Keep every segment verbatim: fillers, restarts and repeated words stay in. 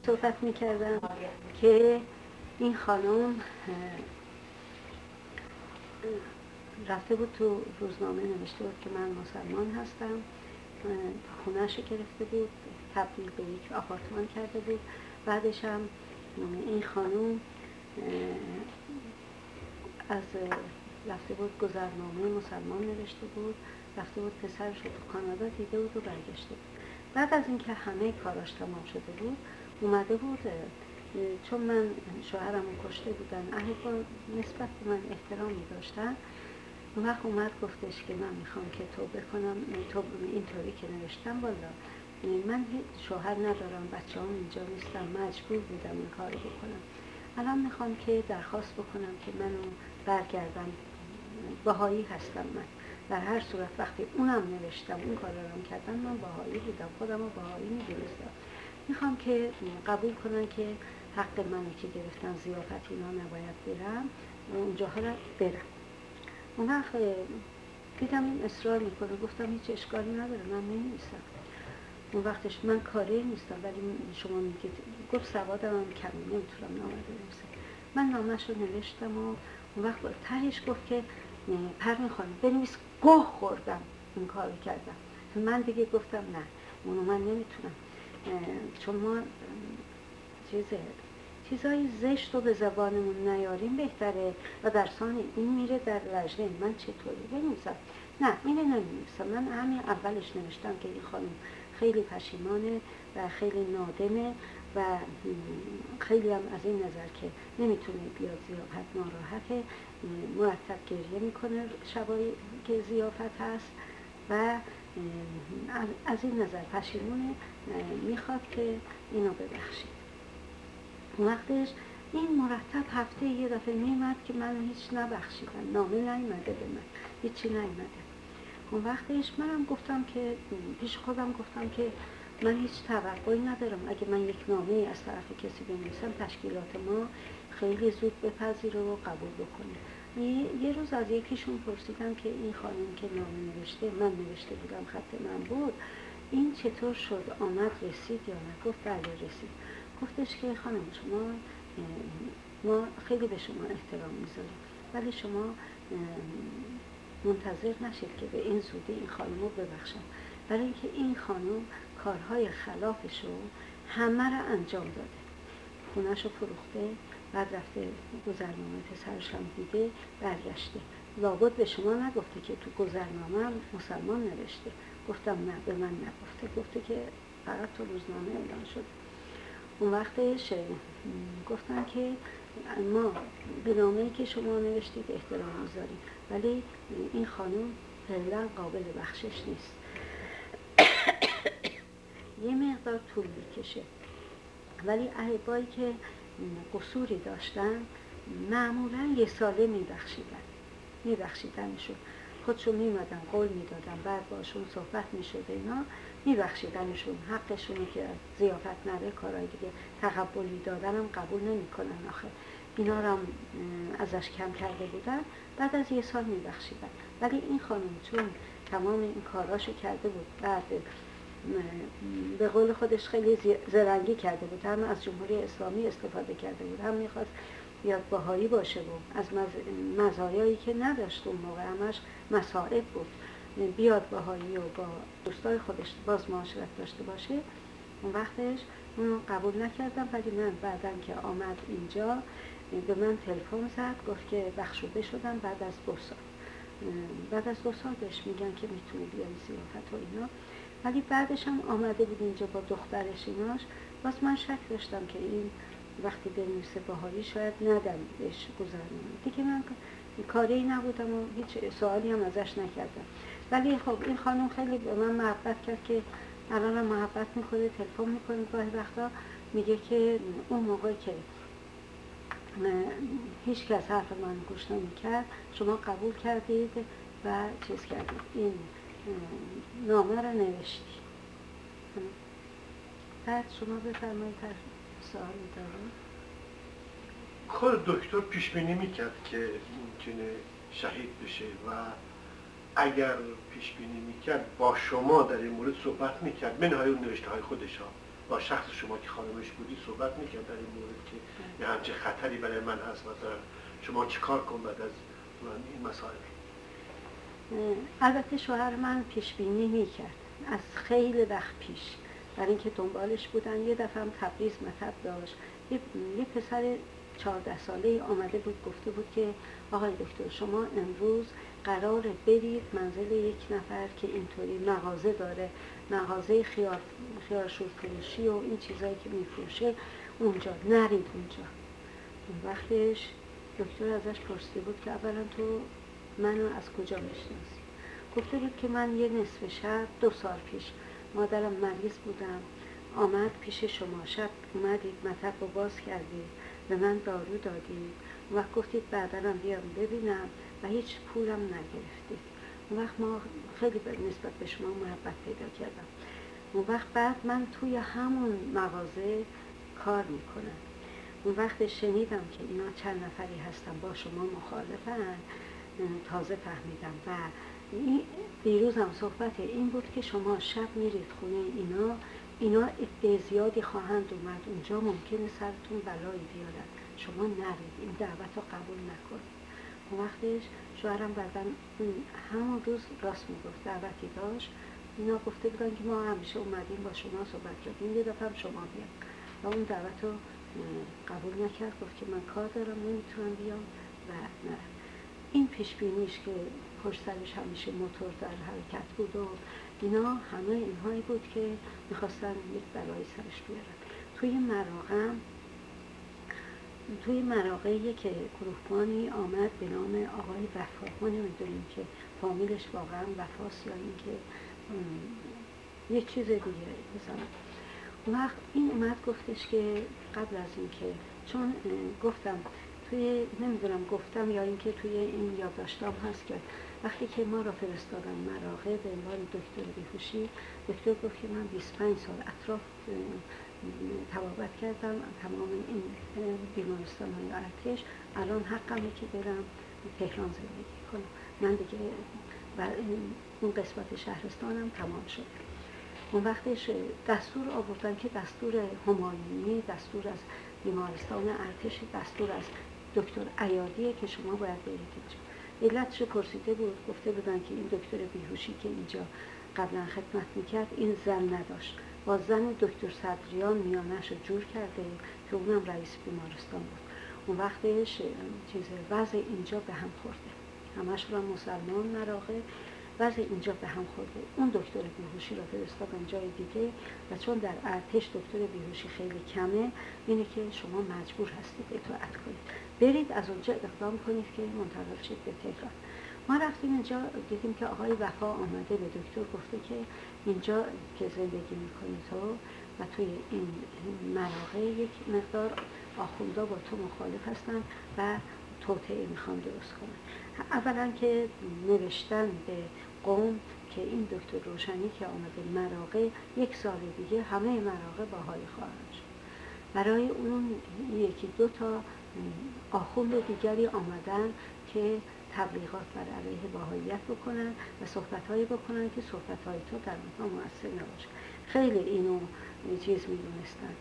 صحبت میکردم که این خانم رفته بود تو روزنامه نوشته بود که من مسلمان هستم، خونه‌اش گرفته بود، تبدیل به یک آپارتمان کرده بود. بعدش هم این خانم از رفته بود گذرنامه مسلمان نوشته بود، رفته بود پسرش رو تو کانادا دیده بود و برگشته بود. بعد از اینکه همه کاراش تمام شده بود اومده بود، چون من شوهرم رو کشته بودن، اهل نسبت به من احترامی داشتن، اون وقت اومد گفتش که من میخوام که توبه کنم. تو اینطوری که نوشتم والا من شوهر ندارم، بچه هم اینجا نیستم، مجبور بودم این کار بکنم. الان میخوام که درخواست بکنم که منو برگردم، بهایی هستم من. در هر صورت وقتی اونم نوشتم، اون کار رو کردم، من بهایی بودم، خودم رو بهایی میدونستم. میخوام که قبول کنن که حق منو که گرفتن، ضیافت اینا نباید برم، اونجاها رو برم. اون وقت دیدم این اصرار میکنه، گفتم هیچ اشکالی نداره، من نمی‌نویسم. اون وقتش من کاری نیستم، ولی شما میگید، گفت سوادم هم کمی، نمیتونم نامه بنویسم. من نامش رو نوشتم و اون وقت تهش گفت که پروین خانم بنویس گوه خوردم این کارو کردم. من دیگه گفتم نه، اونو من نمیتونم، چون ما چیزه چیزای زشت رو به زبانمون نیاریم بهتره و در ثانی این میره در لجنه من چطوری بنویسم. نه اینه نمی‌نویسم. من همین اولش نوشتم که این خانم خیلی پشیمانه و خیلی نادمه و خیلی هم از این نظر که نمیتونه بیاد ضیافت، ناراحته، مرتب گریه میکنه شبایی که ضیافت هست و از این نظر پشیمانه، میخواد که اینو ببخشید. وقتش این مرتب هفته یه دفعه میمد که من هیچ نبخشیدم، نامه نیامده به من، هیچی نیامده. اون وقتش منم گفتم که پیش خودم گفتم که من هیچ توقعی ندارم، اگه من یک نامه از طرف کسی بنویسم تشکیلات ما خیلی زود بپذیره و قبول بکنه. یه روز از یکیشون پرسیدم که این خانم که نامه نوشته، من نوشته بودم، خط من بود، این چطور شد، آمد رسید یا نه؟ گفت بله رسید. گفتش که خانم شما، ما خیلی به شما احترام میذاریم، ولی شما منتظر نشید که به این زودی این خانم رو ببخشم، برای اینکه این خانم کارهای خلافش رو همه را انجام داده، خونه‌شو فروخته، بعد رفته گذرنامه پسرش هم دیده برگشته. لابد به شما نگفته که تو گذرنامه هم مسلمان نوشته؟ گفتم نه، به من نگفته، گفته که فقط تو روزنامه اعلان شده. اون وقتش گفتن که ما به نامه‌ای که شما نوشتید احترام میذاریم، ولی این خانم فعلا قابل بخشش نیست. یه مقدار طول میکشه، ولی احبایی که قصوری داشتن معمولا یه ساله میبخشیدن میبخشیدنشون خودشون میمدن قول میدادن، بعد باشون صحبت میشد، اینا میبخشیدنشون، حقشونه که ضیافت نره، کارهای دیگه تقبلی دادنم قبول نمیکنن، آخه اینا رو هم ازش کم کرده بودن، بعد از یه سال میبخشیدن. ولی این خانم چون تمام این کاراشو کرده بود، بعد به قول خودش خیلی زرنگی کرده بود، هم از جمهوری اسلامی استفاده کرده بود، هم میخواست بیاد بهایی باشه و از مزایایی که نداشت اون موقع، همش مصائب بود، بیاد بهایی و با دوستای خودش باز معاشرت داشته باشه. اون وقتش اونو قبول نکردم، ولی من بعدن که آمد اینجا به من تلفن زد، گفت که بخشوده شدم بعد از دو سال. بعد از دو سال بهش میگن که میتونی بیای ضیافت و اینا، ولی بعدش هم آمده بود اینجا با دخترش ایناش، باز من شک داشتم که این وقتی بنویسه بهایی شاید ندم بهش گذرنامه دیگه. من کاری نبودم و هیچ سوالی هم ازش نکردم، ولی خب این خانم خیلی به من محبت کرد که الان هم محبت میکنه، تلفن میکنه گاهی وقتا، میگه که اون موقع که هیچ کس حرف من گوش نمیکرد شما قبول کردید و چیز کردید، این نامه را نوشتی. بعد شما بفرمایید سوالی دارید. خود دکتر پیش بینی میکرد که ممکنه شهید بشه و اگر پیش بینی میکرد با شما در این مورد صحبت میکرد، منهای اون نوشته های خودش ها، با شخص شما که خانمش بودی صحبت میکرد در این مورد که یه همچه خطری برای من هست، مثلا شما چیکار کن بعد از این مسائل؟ البته شوهر من پیش بینی میکرد از خیلی وقت پیش، برای اینکه دنبالش بودن. یه دفعه هم تبریز مطب داشت، یه, یه پسر چهارده ساله آمده بود گفته بود که آقای دکتر شما امروز قراره برید منزل یک نفر که اینطوری مغازه داره، مغازه خیار خیارشور فروشی و این چیزایی که میفروشه، اونجا نرید اونجا. اون وقتش دکتر ازش پرسیده بود که اولا تو منو از کجا میشناسی؟ گفته بود که من یه نصف شب دو سال پیش مادرم مریض بودم، آمد پیش شما، شب اومدید مطب رو باز کردید، به من دارو دادید، اون وقت گفتید بعداً بیام ببینم و هیچ پولم نگرفتید. اون وقت ما خیلی نسبت به شما محبت پیدا کردم. اون وقت بعد من توی همون مغازه کار میکنم. اون وقت شنیدم که اینا چند نفری هستن با شما مخالفن، تازه فهمیدم. و این دیروز هم صحبت این بود که شما شب میرید خونه اینا، اینا عده زیادی خواهند اومد اونجا، ممکنه سرتون بلایی بیارن، شما نرید، این دعوت رو قبول نکنید. اون وقتش شوهرم بعدن همون روز راست میگفت، دعوتی داشت، اینا گفته بودن که ما همیشه اومدیم با شما صحبت کردیم، یه دفعه هم شما بیان، و اون دعوت رو قبول نکرد، گفت که من کار دارم نمیتونم بیام و نرم. این پیش بینیش که پشت سرش همیشه موتور در حرکت بود و اینا، همه اینهایی بود که میخواستن یک بلای سرش بیارن. توی مراقم توی مراقعی که گروهبانی آمد به نام آقای وفا، ما نمیدونیم که فامیلش واقعا وفاست یا اینکه یک چیز دیگه مثلا. اون وقت این اومد گفتش که قبل از این که، چون گفتم توی نمیدونم گفتم یا اینکه توی این یادداشتام هست که وقتی که ما را فرستادن مراقه به عنوان دکتر بیهوشی، دکتر گفت که من بیست و پنج سال اطراف تبابت کردم تمام این بیمارستان های ارتش، الان حقمه که برم تهران زندگی کنم، من دیگه و اون قسمت شهرستانم تمام شد. اون وقتش دستور آوردن که دستور همایونی، دستور از بیمارستان ارتش، دستور از دکتر عیادیه که شما باید برید اینجا. علتش پرسیده بود، گفته بودن که این دکتر بیهوشی که اینجا قبلا خدمت میکرد این زن نداشت، با زن دکتر صدریان میانش رو جور کرده که اونم رئیس بیمارستان بود. اون وقتش چیز وضع اینجا به هم خورده، همش رو مسلمان مراقب، وضع اینجا به هم خورده. اون دکتر بیهوشی رو فرستادن جای دیگه و چون در ارتش دکتر بیهوشی خیلی کمه، اینه که شما مجبور هستید اطاعت کنید، برید از اونجا اقدام کنید که منتقل شید به تهران. ما رفتیم اینجا، دیدیم که آقای وفا آمده به دکتر گفته که اینجا که زندگی میکنی تو و توی این مراقع یک مقدار آخوندا با تو مخالف هستن و توطئه میخوان درست کنن. اولا که نوشتن به قوم که این دکتر روشنی که آمده مراقع یک سال دیگه همه مراقع باهایی خواهند شد. برای اون یکی دو تا آخوند دیگری آمدن که تبلیغات بر علیه باهاییت بکنن و صحبت‌هایی بکنن که صحبت‌های تو در اونها مؤثر نباشه. خیلی اینو چیز می‌دونستن،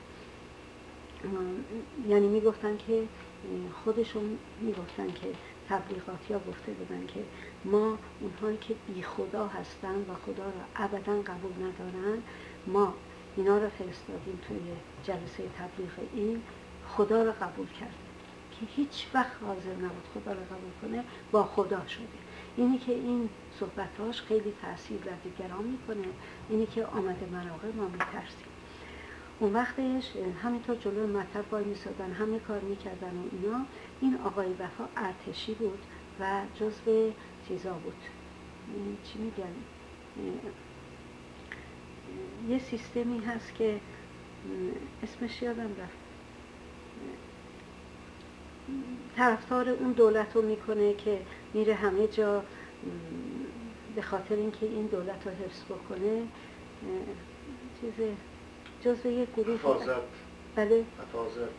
یعنی میگفتن که خودشون میگفتن که تبلیغاتی ها گفته بودن که ما اونهایی که بی خدا هستن و خدا را ابدا قبول ندارن، ما اینا را فرستادیم توی جلسه تبلیغ، این خدا را قبول کرده که هیچ وقت حاضر نبود خدا را قبول کنه، با خدا شده. اینی که این صحبتاش خیلی تأثیر در دیگران میکنه، اینی که آمده مراقع ما میترسیم. اون وقتش همینطور جلوی مطب وای میسادن، همه کار میکردن و اینا. این آقای وفا ارتشی بود و جزو چیزا بود، چی میگن، یه سیستمی هست که اسمش یادم رفت، طرفدار اون دولت رو میکنه که میره همه جا به خاطر اینکه این دولت رو حفظ بکنه، چیز جزو یک گروه حفاظت. بله، حفاظت،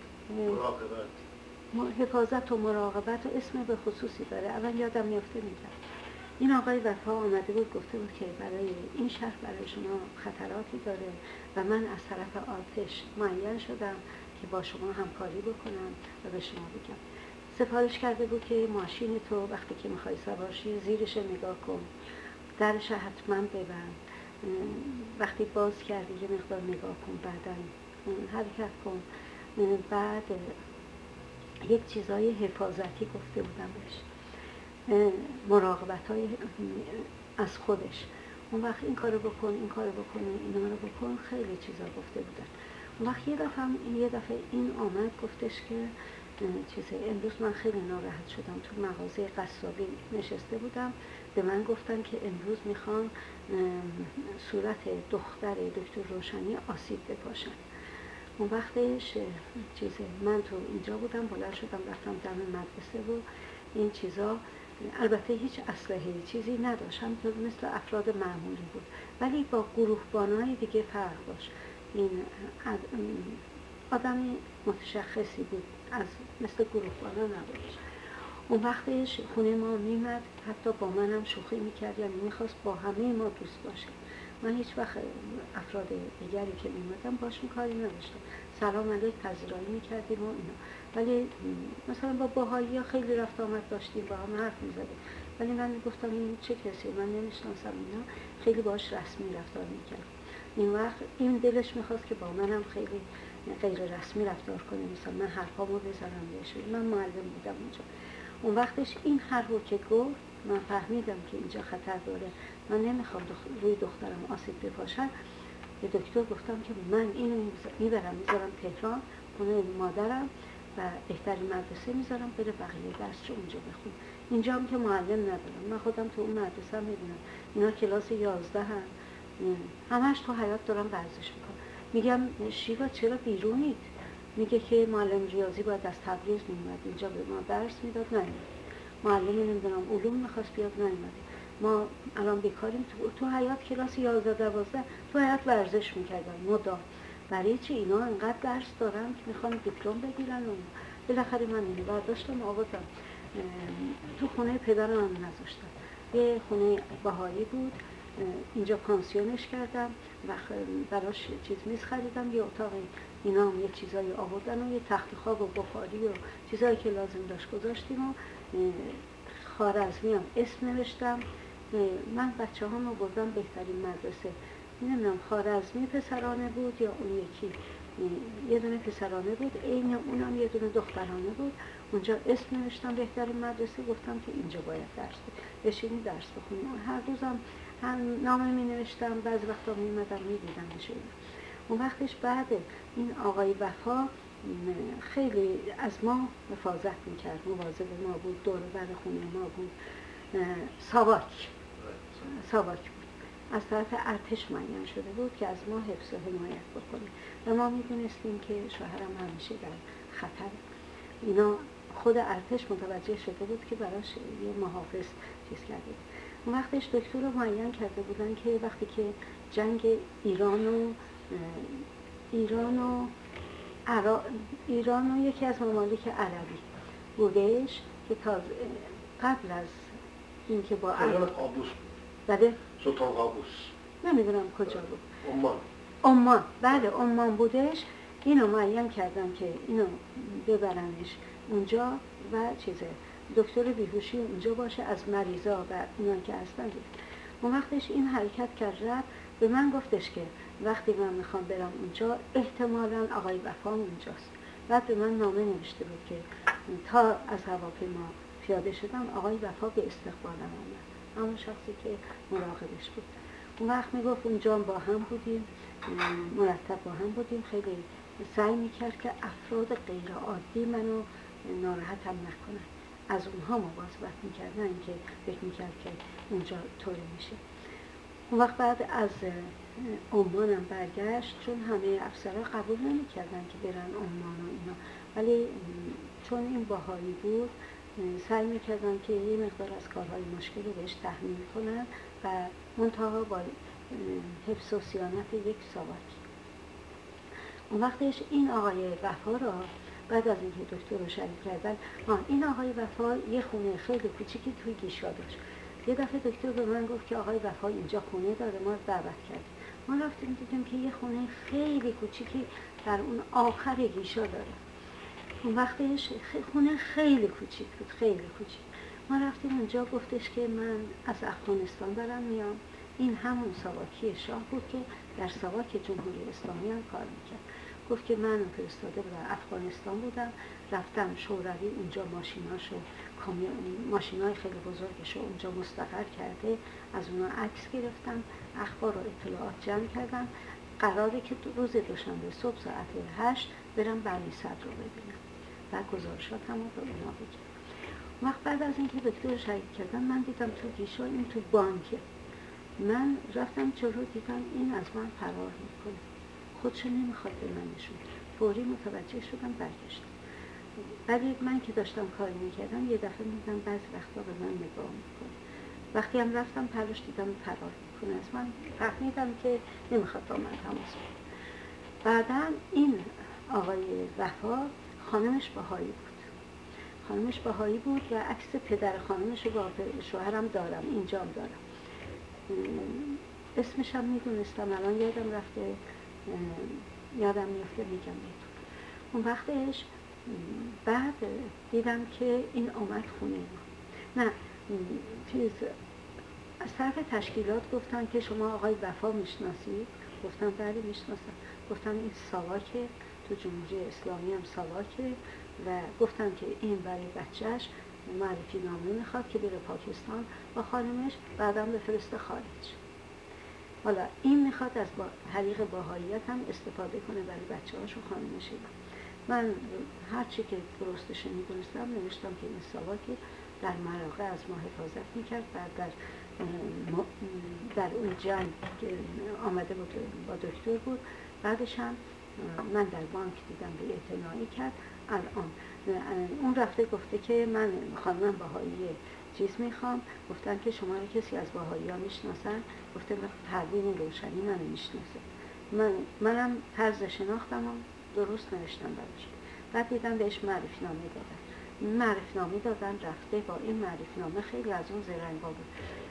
مراقبت، حفاظت و مراقبت و اسم به خصوصی داره، الان یادم میفته میگم. این آقای وفا آمده بود گفته بود که برای این شهر برای شما خطراتی داره و من از طرف آتش معین شدم که با شما همکاری بکنم و به شما بگم. سفارش کرده بود که ماشین تو وقتی که میخوای سوار شی زیرش نگاه کن، درش حتما ببند، وقتی باز کردی یه مقدار نگاه کن، بعدا حرکت کن. بعد یک چیزای حفاظتی گفته بودم بهش، مراقبت های از خودش. اون وقت این کارو بکن، این کارو بکن، اینا رو بکن، خیلی چیزا گفته بودن. اون وقت یه دفعه یه دفعه این آمد گفتش که چیزه امروز من خیلی ناراحت شدم، تو مغازه قصابی نشسته بودم، به من گفتن که امروز میخوان صورت دختر دکتر روشنی آسیب بپاشن. اون وقتش چیزه من تو اینجا بودم، بلند شدم رفتم دم مدرسه و این چیزا، البته هیچ اسلحه چیزی نداشت، همینطور مثل افراد معمولی بود، ولی با گروهبانای دیگه فرق داشت. این آدمی متشخصی بود، از مثل گروهبانا نبودش. اون وقتش خونه ما میمد، حتی با منم شوخی میکرد، یعنی میخواست با همه ما دوست باشه. من هیچ وقت افراد دیگری که میمدم باشون کاری نداشتم، سلام علیک پذیرایی میکردیم و اینا، ولی مثلا با باهایی ها خیلی رفت آمد داشتیم، با هم حرف میزدیم، ولی من میگفتم این چه کسی، من نمیشناسم اینا، خیلی باش رسمی رفتار میکرد. این وقت این دلش میخواست که با منم خیلی غیر رسمی رفتار کنه، مثلا من حرفامو بزنم بهش، من معلم بودم اونجا. اون وقتش این حرفو که گفت من فهمیدم که اینجا خطر داره، من نمیخوام دخ... روی دخترم آسیب بپاشن. به دکتر گفتم که من اینو میبرم میذارم تهران، خونه مادرم، و بهترین مدرسه میذارم بره بقیه درسشو اونجا بخون. اینجا هم که معلم ندارم، من خودم تو اون مدرسه هم میبینم اینا کلاس یازده هم همش تو حیاط دارم ورزش میکنم. میگم شیوا چرا بیرونید؟ میگه که معلم ریاضی باید از تبریز میومد اینجا به ما درس میداد، نیومد. معلم نمیدونم علوم میخواست بیاد، نیومده. ما الان بیکاریم، تو, تو حیاط کلاس یازده دوازده تو حیاط ورزش میکردن مدام. برای چی اینا انقدر درس دارن که میخوان دیپلم بگیرن؟ و بالاخره من اینو برداشتم آوردم تو خونه پدرم هم نذاشتم. یه خونه بهایی بود، اینجا پانسیونش کردم و براش چیز میز خریدم، یه اتاق اینا هم یه چیزایی آوردن و یه تخت خواب و بخاری و چیزایی که لازم داشت گذاشتیم و خوارزمی هم اسم نوشتم. من بچه هم رو بردم بهترین مدرسه، نمیدونم خوارزمی پسرانه بود یا اون یکی، یه دونه پسرانه بود، این اونم یه دونه دخترانه بود. اونجا اسم نوشتم بهترین مدرسه، گفتم که اینجا باید درس بشینی درس بخونی. هر روزم هم نامه می نوشتم، بعضی وقتا می اومدم می دیدم بشه. اون وقتش بعد این آقای وفا خیلی از ما حفاظت میکرد، مواظب ما بود، دور بر خونه ما بود. ساواک ساواک بود، از طرف ارتش معین شده بود که از ما حفظ و حمایت بکنه و ما میدونستیم که شوهرم همیشه در خطر. اینا خود ارتش متوجه شده بود که براش یه محافظ چیز کرده بود. اون وقتش دکتر رو معین کرده بودن که وقتی که جنگ ایران و ایران و عراق، ایران و یکی از ممالک عربی بودش که تازه قبل از اینکه با سلطان قابوس بود. بله سلطان قابوس نمیدونم کجا بود. عمان. عمان، بله عمان بودش. اینو معین کردن که اینو ببرنش اونجا و چیزه دکتر بیهوشی اونجا باشه، از مریضا و اونا که هستن دید. اون وقتش این حرکت کرد، رفت به من گفتش که وقتی من میخوام برم اونجا احتمالاً آقای وفا اونجاست. بعد به من نامه نوشته بود که تا از هواپیما پیاده شدم آقای وفا به استقبالم آمد، همون شخصی که مراقبش بود. اون وقت میگفت اونجا با هم بودیم، مرتب با هم بودیم، خیلی سعی میکرد که افراد غیر عادی منو ناراحتم نکنن، از اونها مواظبت میکرد، نه اینکه فکر میکرد که اونجا طوری میشه. اون وقت بعد از عمانم برگشت، چون همه افسرها قبول نمیکردن که برن عمان و اینا، ولی چون این باهایی بود سعی میکردن که یه مقدار از کارهای مشکل رو بهش تحمیل کنن و منتها با حفظ و صیانت یک ساواک. اون وقتش این آقای وفا را بعد از اینکه دکتر رو شریک کردن، این آقای وفا یه خونه خیلی کوچیکی توی گیشا داشت. یه دفعه دکتر به من گفت که آقای وفا اینجا خونه داره، ما رو دعوت کرد. ما رفتیم دیدیم که یه خونه خیلی کوچیکی در اون آخر گیشا داره. اون وقتش خونه خیلی کوچیک بود، خیلی کوچیک. ما رفتیم اونجا، گفتش که من از افغانستان دارم میام. این همون ساواکی شاه بود که در ساواک جمهوری اسلامی هم کار میکرد. گفت که من فرستاده بودم افغانستان بودم، رفتم شوروی اونجا ماشیناشو ماشینای خیلی بزرگشو اونجا مستقر کرده، از اونا عکس گرفتم، اخبار و اطلاعات جمع کردم. قراره که روز دوشنبه صبح ساعت هشت برم بنی صدر رو ببینم و گزارشاتم رو به اونا بگم. وقت بعد از اینکه دکتر شهید کردم، من دیدم تو گیشا این تو بانکه. من رفتم جلو، دیدم این از من فرار میکنه، خودشو نمیخواد به من نشون. فوری متوجه شدم، برگشتم. ولی من که داشتم کار میکردم یه دفعه میدم بعضی وقتا به من نگاه میکنه. وقتی هم رفتم پلوش دیدم فرار میکنه از من، فهمیدم که نمیخواد با من تماس بگیره. بعدا این آقای وفا خانمش بهایی بود. خانمش بهایی بود و عکس پدر خانمش رو با شوهرم دارم، اینجام دارم. اسمش هم میدونستم، الان یادم رفته، یادم میفته میگم بهتون. اون وقتش بعد دیدم که این آمد خونه ما. نه چیز از طرف تشکیلات گفتن که شما آقای وفا میشناسید؟ گفتم بله میشناسم. گفتم این ساواکه، تو جمهوری اسلامی هم ساواکه، و گفتم که این برای بچهش معرفی نامه میخواد که بره پاکستان با خانمش، بعدم بفرسته خارج. حالا این میخواد از با طریق باهاییت هم استفاده کنه برای بچه هاش و خانمش. من هرچی که درستش میدونستم نوشتم که این ساواکی در مراقع از ما حفاظت میکرد و در در اون جنگ که آمده بود با دکتر بود. بعدش هم من در بانک دیدم به اعتنایی کرد. الان اون رفته گفته که من خانمم باهایی چیز میخوام. گفتن که شما رو کسی از باهایی ها میشناسن؟ گفته پروین روشنی منو میشناسه. من منم طرز شناختم و درست نوشتم براش. بعد دیدم بهش معرفی نامه دادن. معرفی نامه دادن، رفته با این معرفی نامه، خیلی از اون زرنگا بود،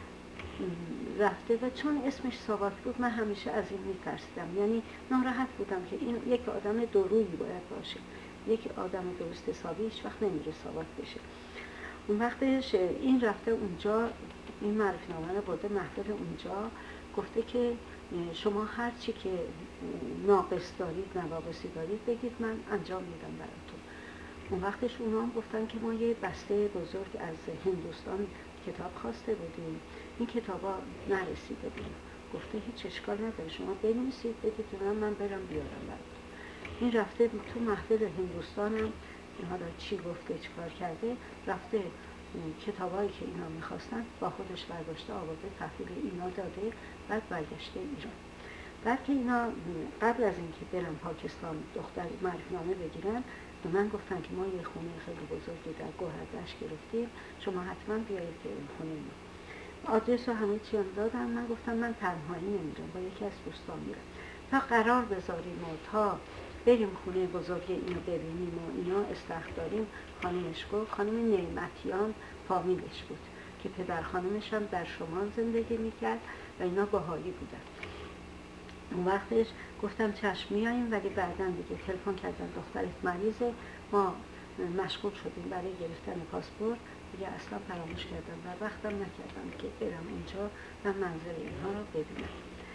رفته و چون اسمش ساواک بود من همیشه از این میترسیدم. یعنی ناراحت بودم که این یک آدم دورویی باید باشه، یک آدم درست حسابی هیچ وقت نمیره ساواک بشه. اون وقتش این رفته اونجا، این معرفی نامه رو برده محفل اونجا، گفته که شما هر چی که ناقص دارید، نواقصی دارید بگید، من انجام میدم براتون. اون وقتش اونا هم گفتن که ما یه بسته بزرگ از هندوستان کتاب خواسته بودیم، این کتابا نرسیده بود. گفته هیچ اشکال نداره، شما بنویسید بدید من من برم بیارم براتون. این رفته تو محفل هندوستان هم حالا چی گفته چیکار کرده، رفته کتابایی که اینا میخواستن با خودش برداشته آورده تحویل اینا داده، بعد برگشته ایران. بعد که اینا قبل از اینکه برن پاکستان دختر معرفی نامه بگیرن، به من گفتن که ما یه خونه خیلی بزرگی در گوهردشت گرفتیم، شما حتما بیایید به این خونه ما. آدرس و همه چی هم دادم. من گفتم من تنهایی نمیرم، با یکی از دوستان میرم، تا قرار بذاریم و تا بریم خونه بزرگ اینو ببینیم و اینا استخر داریم. خانمش گفت، خانم نعمتیان فامیلش بود که پدر خانمش هم در شمال زندگی میکرد و اینا باهایی بودن. اون وقتش گفتم چشم میاییم، ولی بعداً دیگه تلفن کردن دخترت مریضه، ما مشغول شدیم برای گرفتن پاسپورت، دیگه اصلا فراموش کردم و وقتم نکردم که برم اونجا و منظر اینها رو ببینم.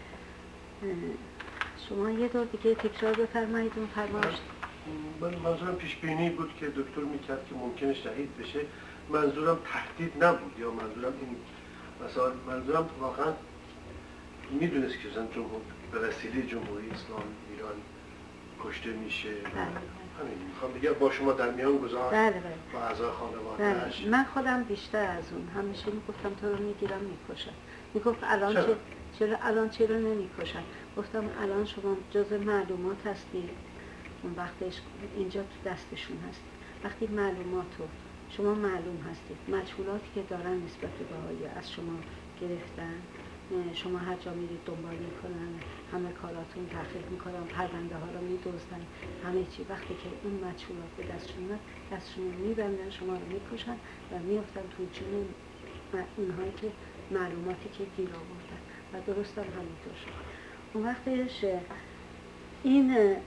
شما یه دور دیگه تکرار بفرمایید اون فرمایش. من منظورم پیش بینی بود که دکتر میکرد که ممکنه شهید بشه. منظورم تهدید نبود، یا منظورم این مثلا منظورم واقعا میدونست که مثلا جمهور به وسیله جمهوری اسلامی ایران کشته میشه. همین میخوام بگم با شما در میان گذاشت. بله بله. با اعضای خانواده‌اش. بله. من خودم بیشتر از اون همیشه میگفتم تو رو میگیرم میکشم. میگفت الان چرا؟ چه چرا الان چرا نمیکشن؟ گفتم الان شما جزء معلومات هستی، اون وقتش اینجا تو دستشون هست. وقتی معلوماتو شما معلوم هستید، مجهولاتی که دارن نسبت به بهایی از شما گرفتن، شما هر جا میرید دنبال میکنن، همه کاراتون تحقیق میکنن، پرونده ها رو میدزدن، همه چی. وقتی که اون مجهولات به دستشون میاد، دستشون میبندن، شما رو میکشن و میافتن تو جون اونهایی که معلوماتی که گیر آوردن و درست هم همینطور شد. اون وقتش این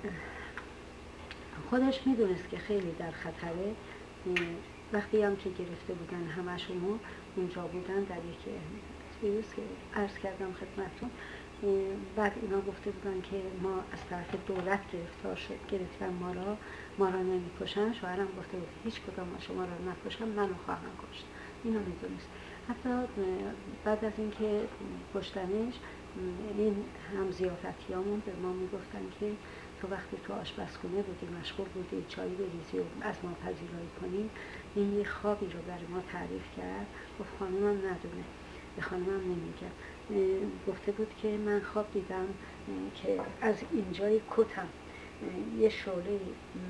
خودش میدونست که خیلی در خطره. وقتی هم که گرفته بودن همشون اونجا بودن در یک ویروس که عرض کردم خدمتتون، بعد اینا گفته بودن که ما از طرف دولت گرفتار شد، گرفتن ما را ما را نمیکشن. شوهرم گفته بود هیچ کدام شما را نکشن، منو خواهم کشت. اینو میدونست. حتی بعد از اینکه کشتنش، این هم ضیافتیامون به ما میگفتن که تو وقتی تو آشپزخونه بودی مشغول بودی چای بریزی و از ما پذیرایی کنی، این یه خوابی رو برای ما تعریف کرد. گفت خانمم ندونه، به خانمم نمیگم. گفته بود که من خواب دیدم که از اینجای کتم یه شعله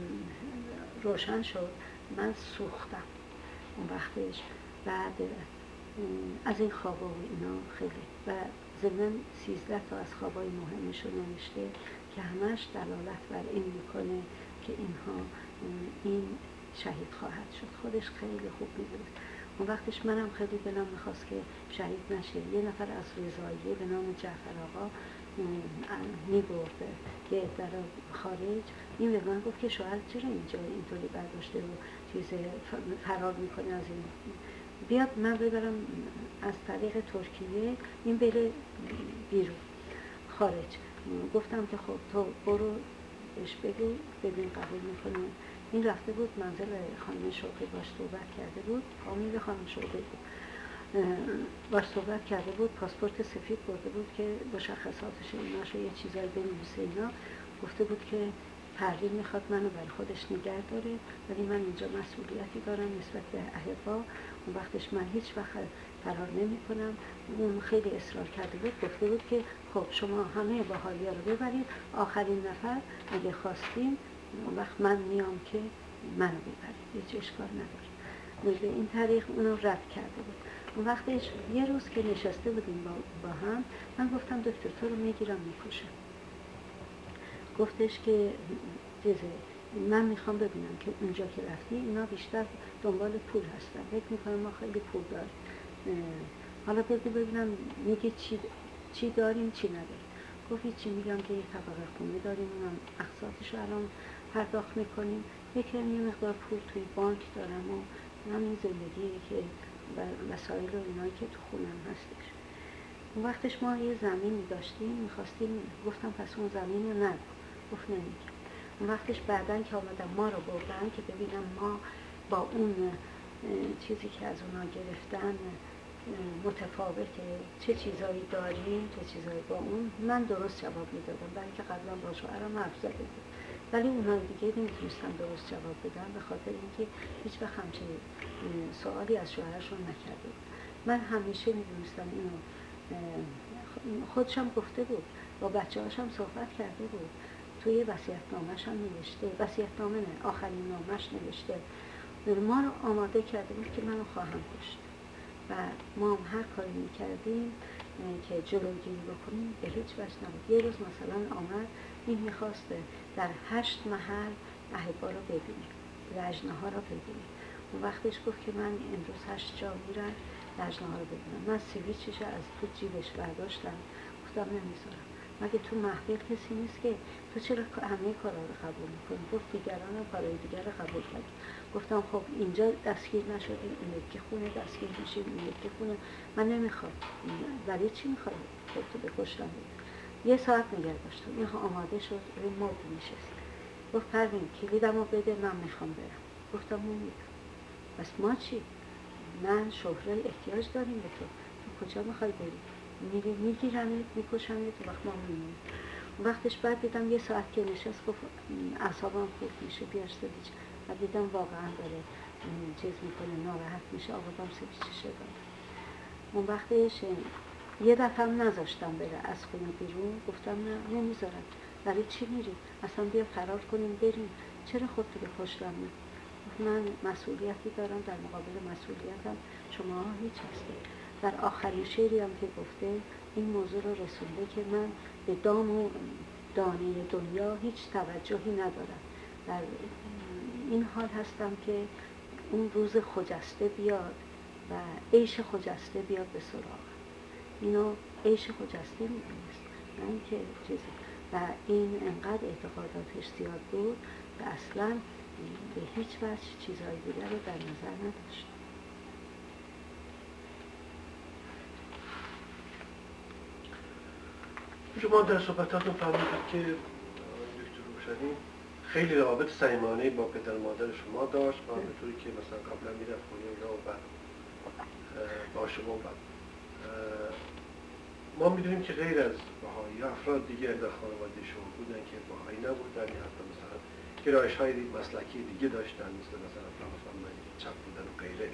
روشن شد، من سوختم اون وقتش. بعد از این خوابا و اینا خیلی و ضمن سیزده تا از خوابای مهمش رو نوشته که همش دلالت بر این میکنه که اینها این شهید خواهد شد. خودش خیلی خوب میدونست. اون وقتش منم خیلی دلم میخواست که شهید نشه. یه نفر از رضاییه به نام جعفر آقا میگفت که در خارج، این به من گفت که شوهر چرا اینجا اینطوری برداشته و چیز فرار میکنه از این، بیاد من ببرم از طریق ترکیه این بره بیرون خارج. گفتم که خب تو برو بهش بگو ببین قبول میکنه. این رفته بود منزل خانم شوقی باش صحبت کرده بود، فامیل خانم شوقی بود، باش صحبت کرده بود، پاسپورت سفید برده بود که مشخصاتش ایناش یه چیزایی بنویسه اینا. گفته بود که پروین میخواد منو برای خودش نگه داره ولی من اینجا مسئولیتی دارم نسبت به احبا. اون وقتش من هیچ وقت فرار نمی کنم. اون خیلی اصرار کرده بود، گفته بود که خب شما همه باحالیا رو ببرید، آخرین نفر اگه خواستیم اون وقت من میام که منو ببرید، هیچ اشکال نداره. به این طریق اونو رد کرده بود. اون وقتش یه روز که نشسته بودیم با, با هم، من گفتم دکتر تو رو میگیرم میکشم. گفتش که چیزه من میخوام ببینم که اونجا که رفتی اینا بیشتر دنبال پول هستن، فکر میکنم ما خیلی پول داریم، حالا بگو ببینم میگه چی چی داریم چی نداریم. گفت چی میگم که یک طبقه خونه داریم، اونم اقساطش رو الان پرداخت میکنیم، یکی یه مقدار پول توی بانک دارم و همین زندگی که وسایل و اینایی که تو خونم هستش. اون وقتش ما یه زمینی داشتیم میخواستیم، گفتم پس اون زمین رو ندارم. گفت نمیگم. اون وقتش بعدن که آمدم ما رو بردن که ببینم ما با اون چیزی که از اونا گرفتن متفاوته، چه چیزایی داریم چه چیزایی با اون. من درست جواب میدادم برای که قبلا با شوهرم حرف زده بود، ولی اونها دیگه نمیتونستم درست جواب بدم به خاطر اینکه هیچ وقت همچین سوالی از شوهرشون نکرده بود. من همیشه میدونستم اینو، خودشم گفته بود، با بچه هاشم صحبت کرده بود، توی وصیت‌نامه‌ش هم نوشته، وصیت‌نامه نه آخرین نامه‌اش نوشته ما رو آماده کرده بود که منو خواهم کشت و ما هم هر کاری میکردیم که جلوگیری بکنیم به هیچ وجه نبود. یه روز مثلا آمد این میخواسته در هشت محل احبا رو ببینیم، لجنه ها رو ببینیم. اون وقتش گفت که من امروز هشت جا میرم لجنه ها رو ببینم. من سویچش از تو جیبش برداشتم، گفتم نمیذارم، مگه تو محفل کسی نیست که تو چرا همه کارا رو قبول میکنی؟ گفت دیگران هم کارهای دیگر رو قبول کرد. گفتم خب اینجا دستگیر نشدیم، این یکی خونه دستگیر میشیم، این یکی خونه، من نمیخوام، ولی چی میخوای خودتو بکشتم؟ یه ساعت نگه داشتم، این آماده شد روی مبل نشست. گفت پروین کلیدمو بده من میخوام برم. گفتم نمیدم. بس ما چی؟ من شهره احتیاج داریم به تو، تو کجا میخوای بری؟ میری میگیرنت میکشنت و وقت ما میمونیم. وقتش بعد دیدم یه ساعت که نشست گفت اعصابم خوب میشه بیار سویچ، و دیدم واقعا داره چیز میکنه ناراحت میشه، آقادم سویچش دادم. اون وقتش یه دفعه هم نذاشتم بره از خونه بیرون، گفتم نه نمیذارم، برای چی میری؟ اصلا بیا فرار کنیم بریم، چرا خودتو به کشتن می؟ من مسئولیتی دارم، در مقابل مسئولیتم شما هیچ هستید. در آخرین شعری هم که گفته این موضوع رو رسونده که من به دام و دانه دنیا هیچ توجهی ندارم، در این حال هستم که اون روز خجسته بیاد و عیش خجسته بیاد به سراغ. اینو عیش خجسته میدونست، نه اینکه چیزی. و این انقدر اعتقاداتش زیاد بود و اصلا به هیچ وجه چیزهای دیگر رو در نظر نداشت. شما در صحبتاتون فهمیدید که دکتر روشنی خیلی روابط صمیمانه با پدر و مادر شما داشت و به طوری که مثلا قبلا میرفت خونه اینا و بعد با شما بعد ما میدونیم که غیر از بهایی افراد دیگر در خانواده شما بودن که بهایی نبودن یا حتی مثلا گرایش های مسلکی دیگه داشتن، مثل مثلا فراموش‌های چپ بودن و غیره.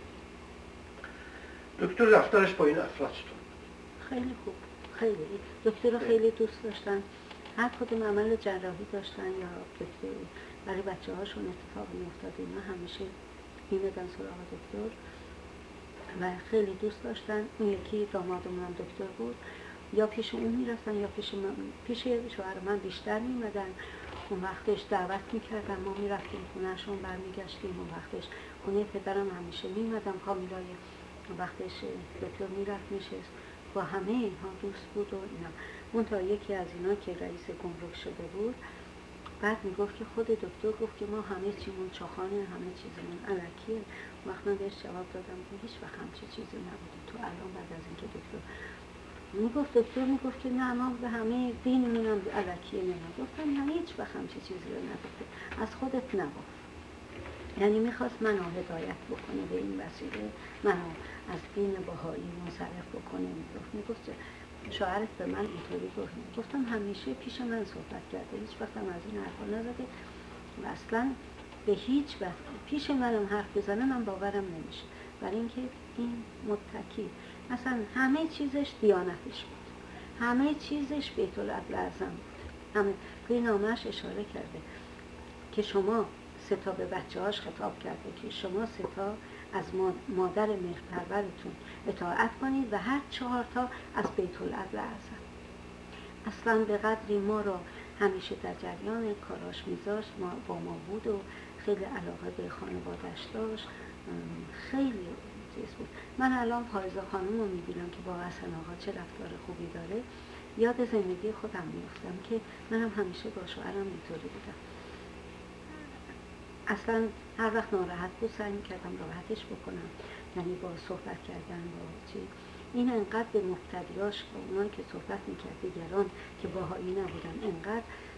دکتر رفتارش با این افراد چطور بود؟ خیلی خوب، خیلی دکتر رو خیلی دوست داشتن. هر کدوم عمل جراحی داشتن یا دکتری برای بچه هاشون اتفاق میافتاد، اینا همیشه میمدن سراغ دکتر و خیلی دوست داشتن. اون یکی دامادمون هم دکتر بود، یا پیش اون میرفتن یا پیش من، پیش شوهر من بیشتر میمدن. اون وقتش دعوت میکردن، ما میرفتیم خونهشون، برمیگشتیم. اون وقتش خونه پدرم همیشه میمدم، کامیلای اون وقتش دکتر میرفت میشست، با همه اینها دوست بود و اینا. اون تا یکی از اینا که رئیس گمرک شده بود بعد میگفت که خود دکتر گفت که ما همه چیمون چاخانه، همه چیزمون الکیه. وقت من بهش جواب دادم که هیچ وقت همچه چیزی نبوده. تو الان بعد از اینکه دکتر میگفت دکتر میگفت که نه ما به همه دینمون هم الکیه نمیگم. گفتم نه هیچ وقت همچه چیزی رو نگفته، از خودت نگفت. یعنی میخواست منو هدایت بکنه به این وسیله، منو از دین بهایی منصرف بکنه. میگفت میگفت شوهرت به من اینطوری گفت. گفتم همیشه پیش من صحبت کرده، هیچ وقت هم از این حرفا نزده و اصلا به هیچ وقت پیش منم حرف بزنه من باورم نمیشه، برای اینکه این متکی اصلا همه چیزش دیانتش بود، همه چیزش بیت العدل اعظم بود. همه توی نامش اشاره کرده که شما سه تا به بچه هاش خطاب کرده که شما سه تا از مادر مهرپرورتون اطاعت کنید و هر چهار تا از بیت العدل اعظم. اصلا به قدری ما رو همیشه در جریان کاراش میذاشت، ما با ما بود و خیلی علاقه به خانواده‌اش داشت، خیلی چیز بود. من الان پایزه خانم رو میبینم که با حسن آقا چه رفتار خوبی داره، یاد زندگی خودم میفتم که منم همیشه با شوهرم اینطوری بودم. اصلا هر وقت ناراحت بود سعی میکردم راحتش بکنم، یعنی با صحبت کردن با چی. این انقدر به مبتدیاش با اونان که صحبت میکرد دیگران که باهایی نبودن انقدر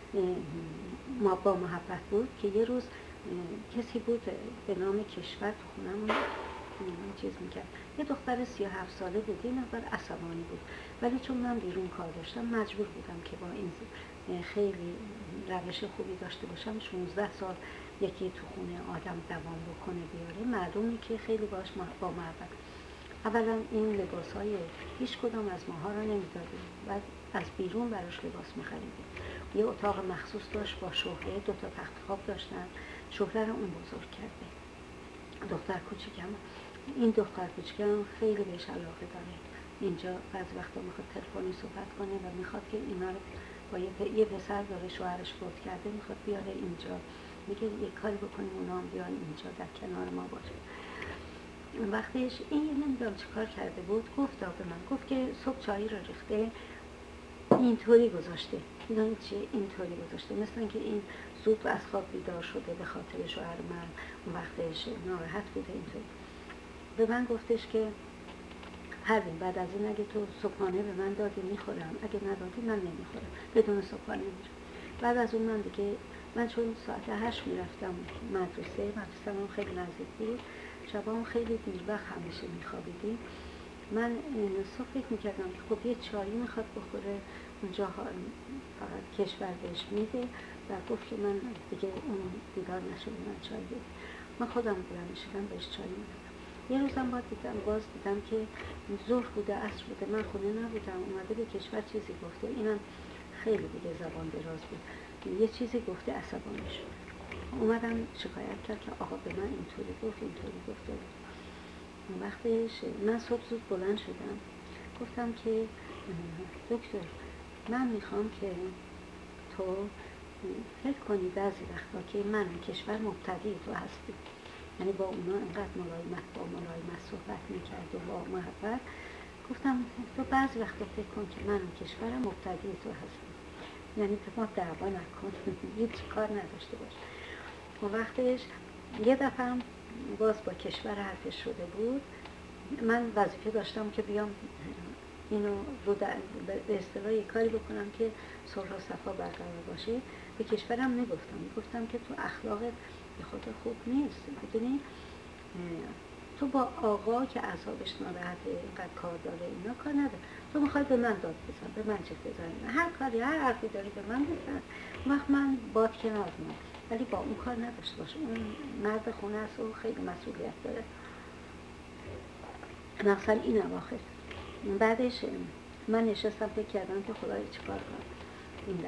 ما با محبت بود که یه روز کسی بود به نام کشور تو خونمون چیز میکرد، یه دختر سی و هفت ساله بود، یه نفر عصبانی بود، ولی چون من بیرون کار داشتم مجبور بودم که با این خیلی روش خوبی داشته باشم. شانزده سال یکی تو خونه آدم دوام بکنه بیاره، معلومه که خیلی باش با محبت. اولا این لباس های هیچ کدام از ماها را نمیدادیم و از بیرون براش لباس میخریدیم. یه اتاق مخصوص داشت با شهره، دو تا تخت خواب داشتن، شهره رو اون بزرگ کرده. دختر کوچیکم، این دختر کوچیکم خیلی بهش علاقه داره. اینجا بعضی وقتا میخواد تلفنی صحبت کنه و میخواد که اینا رو با یه, پ... یه پسر داره شوهرش فوت کرده، میخواد بیاره اینجا، میگه یه کاری بکنیم اونا هم بیان اینجا در کنار ما باشه. وقتش این نمیدونم چه کار کرده بود، گفت به من، گفت که صبح چایی رو ریخته اینطوری گذاشته، میدونید چیه اینطوری گذاشته، مثل اینکه این زود از خواب بیدار شده به خاطر شوهر من، اون وقتش ناراحت بوده اینطوری. به من گفتش که پروین بعد از این اگه تو صبحانه به من دادی میخورم، اگه ندادی من نمیخورم، بدون صبحانه میرم. بعد از اون من دیگه، من چون ساعت هشت میرفتم مدرسه، مدرسه هم خیلی نزدیک بود، شبام خیلی دیر وقت همیشه میخوابیدیم. من صبح فکر میکردم که خب یه چایی میخواد بخوره اونجا، فقط کشور بهش میده و گفت که من دیگه اون بیدار نشده من چای بده. من خودم بلند میشدم بهش چای میدادم. یه روزم باز دیدم باز دیدم که ظهر بوده عصر بوده، من خونه نبودم، اومده به کشور چیزی گفته، اینم خیلی دیگه زبان دراز بود، یه چیزی گفته عصبانی شد. اومدم شکایت کرد که آقا به من اینطوری گفت اینطوری گفته. اون وقتش من صبح زود بلند شدم، گفتم که دکتر من میخوام که تو فکر کنی بعضی وقتا که من کشور مبتدی تو هستی، یعنی با اونا اینقدر ملایمت با ملایمت صحبت میکرد و با محبت. گفتم تو بعضی وقتا فکر کن که من اون کشورم مبتدی تو هستم، یعنی به ما دعوا نکن، هیچ کار نداشته باش. و وقتش یه دفعه هم باز با کشور حرفش شده بود، من وظیفه داشتم که بیام اینو رو به اصطلاح کاری بکنم که صلح و صفا برقرار باشه. به کشورم نگفتم، گفتم که تو اخلاقت به خاطر خوب نیست، بدونی تو با آقا که اعصابش ناراحته اینقدر کار داره اینا کار نداره، تو میخوای به من داد بزن، به من چه بزن، هر کاری هر حرفی داری به من بزن، وقت من باد کنار میام، ولی با اون کار نداشته باشه. اون مرد خونه است و خیلی مسئولیت داره. مثلا این اواخر بعدش من نشستم فکر کردم که خدای چیکار کنم این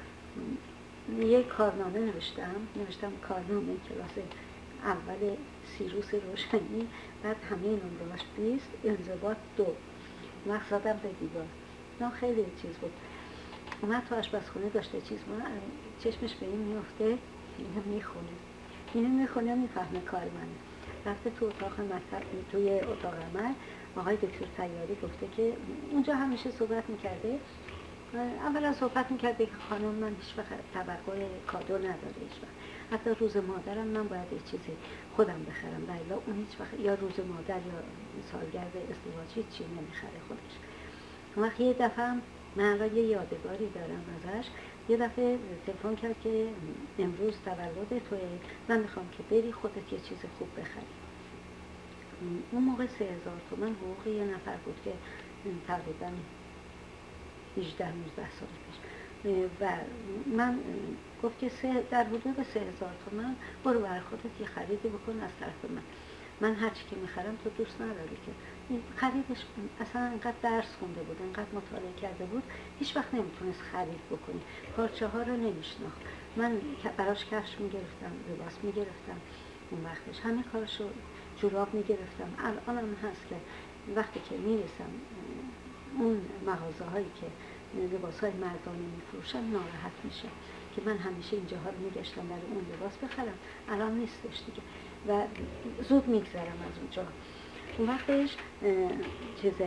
دفعه. یه کارنامه نوشتم نوشتم کارنامه کلاس اول سیروس روشنی، بعد همه نمره‌هاش بیست، انضباط دو، مقصدم به دیوار. نه خیلی چیز بود. اومد تو آشپزخونه داشته چیز ما چشمش به این میفته، اینو میخونه اینو میخونه میفهمه کار منه. رفته تو اتاق مطلب توی اتاق عمل، آقای دکتر طیاری گفته که اونجا همیشه صحبت میکرده، اولا صحبت میکرده که خانم من هیچ وقت توقع کادو نداره، هیچ وقت حتی روز مادرم من باید یه چیزی خودم بخرم، ولی اون هیچ وقت یا روز مادر یا سالگرد ازدواج هیچ چیزی نمیخره خودش. وقت یه دفعه من الان یه یادگاری دارم ازش، یه دفعه تلفن کرد که امروز تولد توی، من میخوام که بری خودت یه چیز خوب بخری. اون موقع سه هزار تومن حقوق یه نفر بود که تقریبا هجده نوزده سال پیش، و من گفت که سه در حدود سه هزار تومن برو بر خودت یه خریدی بکن از طرف من، من هر چی که میخرم تو دوست نداری که. این خریدش اصلا انقدر درس خونده بود، انقدر مطالعه کرده بود، هیچ وقت نمیتونست خرید بکنی، پارچه ها رو نمیشناخت. من براش کفش میگرفتم، لباس میگرفتم، اون وقتش همه کارشو، جوراب میگرفتم. الانم هست که وقتی که میرسم اون مغازه هایی که لباس های مردانه میفروشن ناراحت میشه که من همیشه اینجا ها رو میگشتم برای اون لباس بخرم، الان نیستش دیگه و زود میگذرم از اونجا. اون وقتش چیزه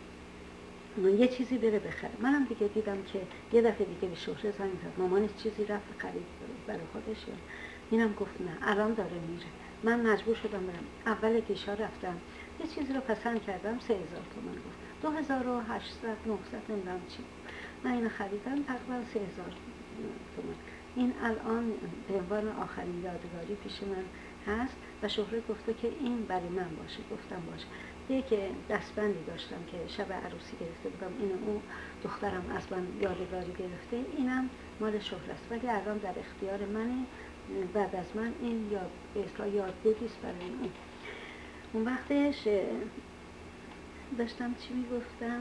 یه چیزی بره بخره. منم دیگه دیدم که یه دفعه دیگه به شهره زنگ زد، مامانش چیزی رفت خرید برای خودش، اینم گفت نه الان داره میره. من مجبور شدم برم. اول دیشا رفتم یه چیزی رو پسند کردم، سه هزار تومن گفت، دو هزار و هشتصد نهصد نمیدونم چی. من اینو خریدم تقریبا سه هزار تومن. این الان به عنوان آخرین یادگاری پیش من هست و شهره گفته که این برای من باشه. گفتم باشه. یک دستبندی داشتم که شب عروسی گرفته بودم، این اون دخترم از من یادگاری گرفته، اینم مال شهره است، ولی الان در اختیار منه. بعد از من این یاد به اصطلاح یادبودی است برای اون. اون وقتش داشتم چی میگفتم؟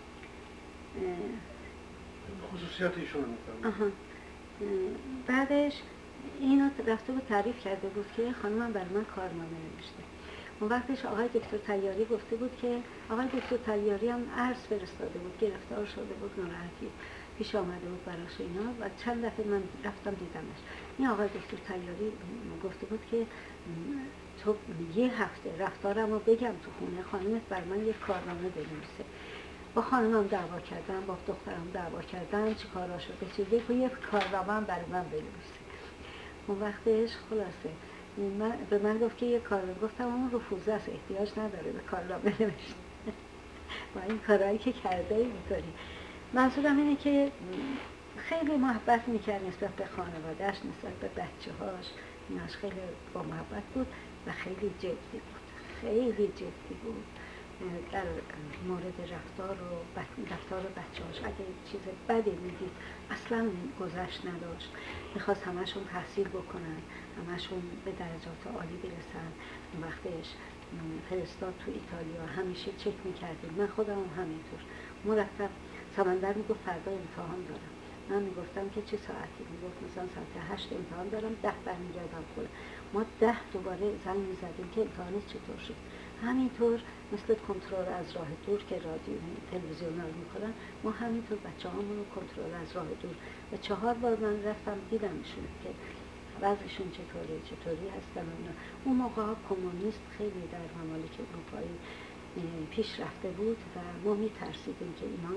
خصوصیات ایشون رو میفهمم. بعدش اینو رفته بود تعریف کرده بود که خانمم برای من کارنامه نوشته. اون وقتش آقای دکتر طیاری گفته بود که آقای دکتر طیاری هم عرض فرستاده بود، گرفتار شده بود، ناراحتی پیش آمده بود براش اینا و چند دفعه من رفتم دیدمش. این آقای دکتر طیاری گفته بود که تو یه هفته رفتارم رو بگم تو خونه، خانمت بر من یک کارنامه بنویسه. با خانمم دعوا کردم، با دخترم دعوا کردم، چی کارا شده چی بگو یه کارنامه هم برای من بنویسه. اون وقتش خلاصه من به من گفت که یه کارنامه، گفتم اون رفوزه است، احتیاج نداره به کارنامه نوشتن با این کارهایی که کرده اینطوری. منظورم اینه که خیلی محبت میکرد نسبت به خانوادهش، نسبت به بچه هاش، ایناش خیلی با محبت بود و خیلی جدی بود، خیلی جدی بود در مورد رفتار و رفتار بچه هاش. اگه چیز بدی میدید اصلا گذشت نداشت، میخواست همشون تحصیل بکنن، همشون به درجات عالی برسن. وقتش فرستاد تو ایتالیا، همیشه چک میکردیم، من خودم هم همینطور مرتب. سمندر میگفت فردا امتحان دارم، من میگفتم که چه ساعتی؟ میگفت مثلا ساعت هشت امتحان دارم، ده برمیگردم خونه. ما ده دوباره زنگ میزدیم که امتحان چطور شد. همینطور مثل کنترل از راه دور که رادیو تلویزیون رو میکنن، ما همینطور بچه هامون رو کنترل از راه دور. و چهار بار من رفتم دیدمشون که وضعشون چطوره، چطوری هستن. اون موقع کمونیست خیلی در ممالک اروپایی پیش رفته بود و ما میترسیدیم که اینا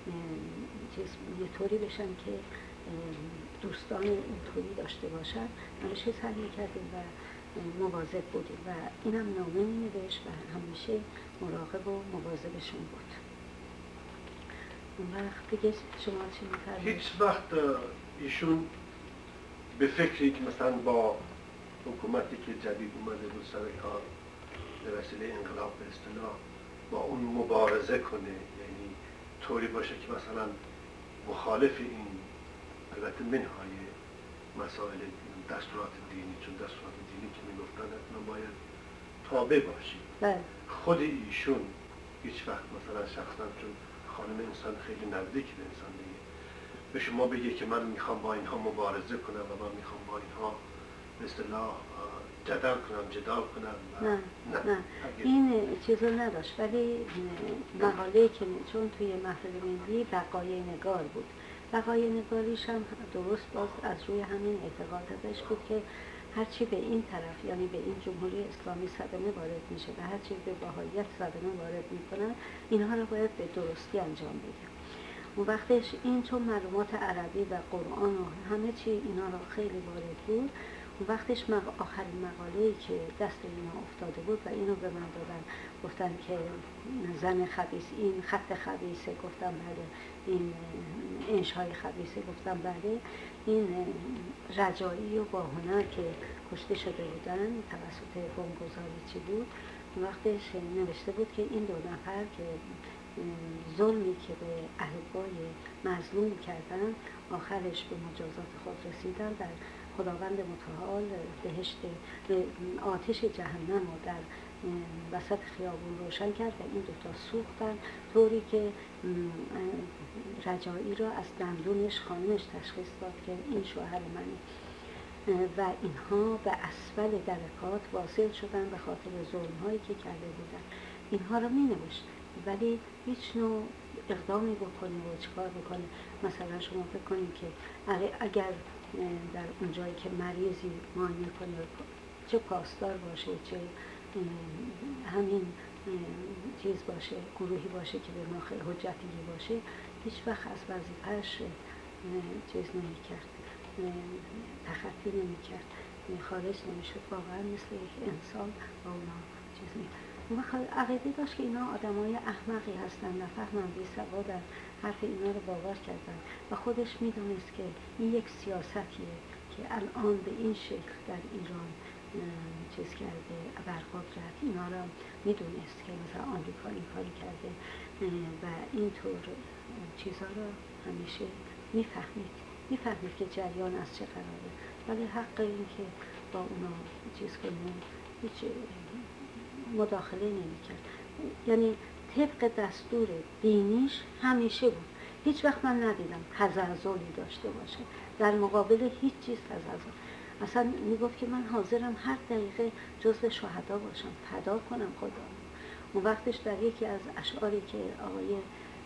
یه طوری بشن که دوستان اینطوری داشته باشن. همیشه سعی میکردیم و مواظب بودیم و اینم نامه مینوشت و همیشه مراقب و مواظبشون بود. اون وقت دیگه شما چی می‌فرمایید؟ هیچ وقت ایشون به فکری که مثلا با حکومتی که جدید اومده بود سر کار به وسیله انقلاب به اصطلاح با اون مبارزه کنه، یعنی طوری باشه که مثلا مخالف این البته منهای مسائل دستورات دینی، چون دستورات دینی که میگفتن حتما باید تابع باشی. بله. خود ایشون هیچ وقت مثلا شخصا چون خانم انسان خیلی نزدیک به انسان دیگه به شما بگه که من میخوام با اینها مبارزه کنم و من میخوام با اینها به اصطلاح جدل کنم، جدال کنم. نه نه, نه. این چیزو نداشت، ولی مقاله که چون توی محفل ملی بقای نگار بود، بقای نگاریش هم درست باز از روی همین اعتقاد ازش بود که هرچی به این طرف یعنی به این جمهوری اسلامی صدمه وارد میشه و هرچی به بهاییت صدمه وارد میکنن اینها رو باید به درستی انجام بده. اون وقتش این چون معلومات عربی و قرآن و همه چی اینا رو خیلی وارد بود، اون وقتش آخرین مقاله‌ای که دست اینا افتاده بود و اینو به من دادن، گفتن که زن خبیث، این خط خبیثه، گفتم بله، این انشای خبیثه، گفتم بله، این رجایی و با هنر که کشته شده بودن توسط بمبگذاری چی بود، اون وقتش نوشته بود که این دو نفر که ظلمی که به احبای مظلوم کردن آخرش به مجازات خود رسیدن، در خداوند متعال بهشت آتش جهنم رو در وسط خیابون روشن کرد و این دوتا سوختن، طوری که رجایی را از دندونش خانمش تشخیص داد که این شوهر منه و اینها به اسفل درکات واصل شدن به خاطر ظلم‌هایی که کرده بودن. اینها رو می‌نوشت ولی هیچ نوع اقدامی بکنه و چیکار بکنه. مثلا شما فکر کنید که اگر در اون جایی که مریضی معاینه کنه چه پاسدار باشه، چه همین چیز باشه، گروهی باشه که به ما خیلی حجتیگی باشه، هیچ وقت از وظیفه‌اش چیز نمی‌کرد، تخطی نمی‌کرد، خارج نمی‌شد. واقعا مثل یک انسان با اونا چیز می‌کرد. اون وقت عقیده داشت که اینا آدمای احمقی هستن، نفهمن، بی‌سوادن، حرف اینا رو باور کردن و خودش میدونست که این یک سیاستیه که الان به این شکل در ایران چیز کرده، برقدرت اینا رو میدونست که مثلا آمریکا این کاری کرده و اینطور چیزا رو همیشه میفهمید میفهمید که جریان از چه قراره، ولی حق این که با اونا چیز کنه هیچ مداخله نمی‌کرد. یعنی طبق دستور دینیش همیشه بود. هیچ وقت من ندیدم تزلزلی داشته باشه در مقابل هیچ چیز. تزلزل اصلا میگفت که من حاضرم هر دقیقه جزو شهدا باشم، فدا کنم خدا. اون وقتش در یکی از اشعاری که آقای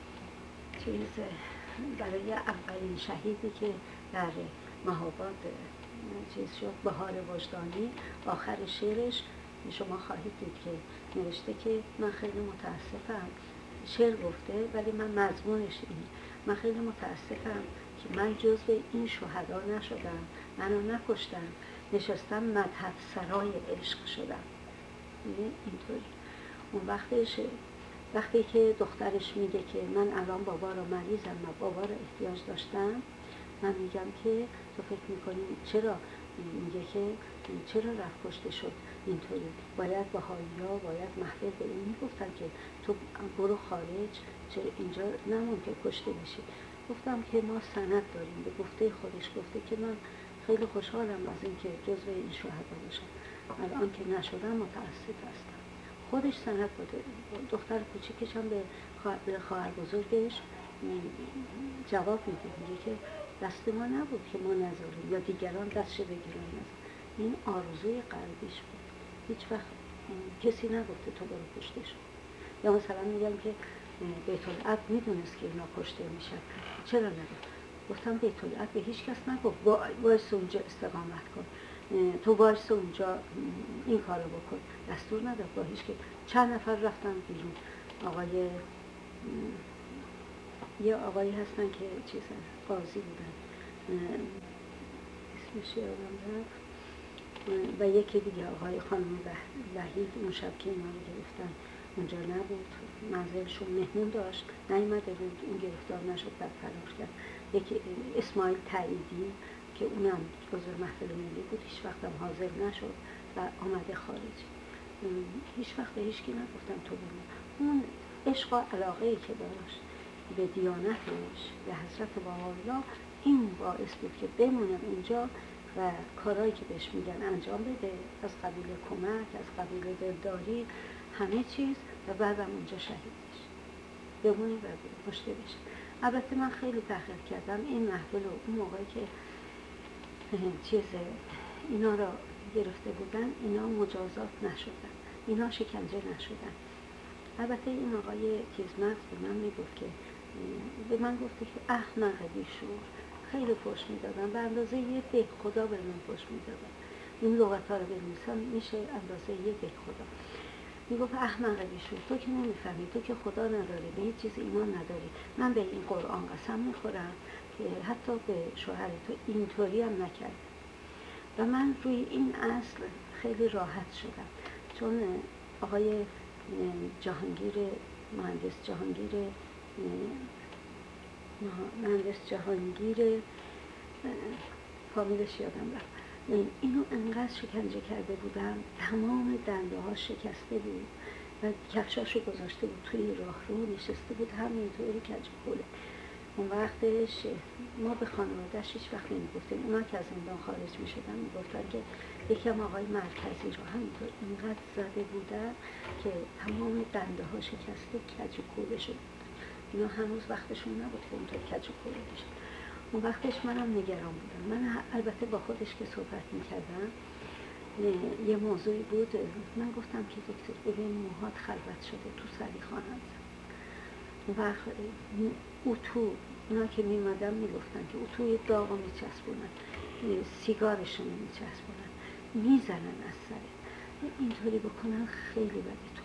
چیز برای اولین شهیدی که در مهاباد چیز شد، بهار وجدانی، آخر شعرش شما خواهید دید که نوشته که من خیلی متاسفم، شعر گفته ولی من مضمونش این، من خیلی متاسفم که من جزو این شهدا نشدم، منو نکشتم، نشستم مذهب سرای عشق شدم. اینطوری. اون وقتش وقتی که دخترش میگه که من الان بابا رو مریضم و بابا رو احتیاج داشتم، من میگم که تو فکر میکنی چرا؟ میگه که چرا رفت کشته شد اینطوری؟ باید بهائی‌ها باید محفل به این میگفتن که تو برو خارج، چرا اینجا نمون که کشته بشی. گفتم که ما سند داریم، به گفته خودش گفته که من خیلی خوشحالم از اینکه جزو این شهدا باشم، الان که نشدم متاسف هستم. خودش سند داده. دختر کوچیکش هم به خواهر بزرگش جواب میده، میگه که دست ما نبود که ما نذاریم یا دیگران دستش بگیرن نذارن. این آرزوی قلبیش بود. هیچ وقت کسی نگفته تو برو کشته شد. یا مثلا میگم که بیت العدل میدونست که اینا کشته میشن، چرا نگفت؟ گفتم بیت العدل به هیچ کس نگو وایس اونجا استقامت کن، تو وایس اونجا این کارو بکن، دستور نداد با هیچ که. چند نفر رفتن بیرون. آقای یه آقایی هستن که چیز قاضی بودن، اسمش یادم رفت، و یکی دیگه آقای خانم وحید اون شب که اینا رو گرفتن اونجا نبود، منزلشون مهمون داشت نیامده بود، اون گرفتار نشد، بعد فرار کرد. یکی اسماعیل تعییدی که اونم عضو محفل ملی بود، هیچ وقت هم حاضر نشد و آمده خارج. هیچ وقت به هیچ کی نگفتم تو بمون. اون عشق و علاقه ای که داشت به دیانتش به حضرت بهاءالله این باعث بود که بمونم اینجا و کارهایی که بهش میگن انجام بده، از قبیل کمک، از قبیل دلداری، همه چیز، و بعدم اونجا شهید بشه، بمونه و کشته بشه. البته من خیلی تحقیق کردم این محفل و اون موقعی که چیز اینا را گرفته بودن اینا مجازات نشدن، اینا شکنجه نشدن. البته این آقای تیزمغز به من میگفت که به من گفته که احمق بیشور، خیلی فحش میدادن، به اندازه یه ده خدا به من فحش میدادن. این لغت ها رو بنویسم میشه اندازه یه ده خدا. میگفت احمق بیشور، تو که نمیفهمی، تو که خدا نداری، به هیچ چیز ایمان نداری، من به این قرآن قسم میخورم که حتی به شوهر تو اینطوری هم نکرد. و من روی این اصل خیلی راحت شدم، چون آقای جهانگیر مهندس جهانگیر مهندس جهانگیر فامیلش یادم رفت، اینو انقدر شکنجه کرده بودم، تمام دنده ها شکسته بود و کفشاشو گذاشته بود توی راهرو، نشسته بود همینطوری کج کوله. اون وقتش ما به خانواده‌اش هیچ وقت نمیگفتیم، اونا که از زندان خارج میشدن میگفتن که یکم آقای مرکزی رو همینطور اینقدر زده بودن که تمام دنده ها شکسته کج کوله شده بود. اینا هنوز وقتشون نبود که اونطور کج کوله بشه. اون وقتش منم نگران بودم. من البته با خودش که صحبت میکردم یه موضوعی بود، من گفتم که دکتر ببین موهات خلوت شده، تو سری خواهند زد. اون وقت اتو اونا که میمدن میگفتن که اتوی داغو میچسبونن، سیگارشون میچسبونن، میزنن از سرت، اینطوری بکنن خیلی بده، تو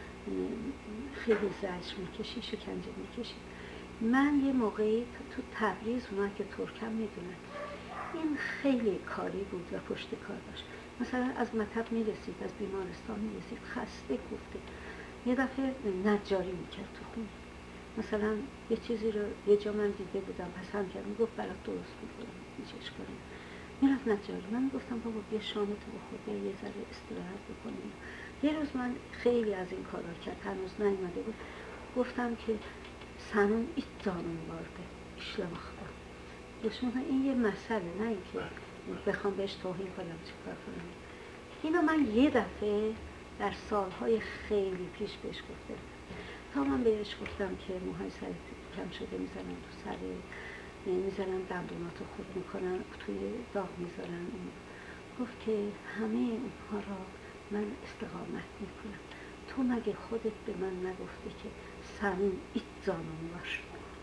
خیلی زجر میکشی، شکنجه میکشی. من یه موقعی تو تبریز، اونا که ترکم میدونن، این خیلی کاری بود و پشت کار داشت. مثلا از مطب میرسید، از بیمارستان میرسید خسته کوفته، یه دفعه نجاری میکرد تو خونه. مثلا یه چیزی رو یه جا من دیده بودم پسند کرد، میگفت برات درست میکنم، میچش کنم، میرفت نجاری. من میگفتم بابا بیا شامتو بخور، یه ذره استراحت بکنیم. یه روز من خیلی از این کارا کرد، هنوز نیومده بود، گفتم که سنون ایتزانون وارده işlemakta. دشمن این یه مسئله، نه اینکه بخوام بهش توهین کنم چه کار کنم. اینو من یه دفعه در سالهای خیلی پیش بهش گفتم، تا من بهش گفتم که موهای سرت کم شده میزنن تو سر، میزنن دندوناتو خود میکنن، توی داغ میذارن. گفت که همه اونها را من استقامت میکنم، تو مگه خودت به من نگفتی که سنون ایتزانون باش؟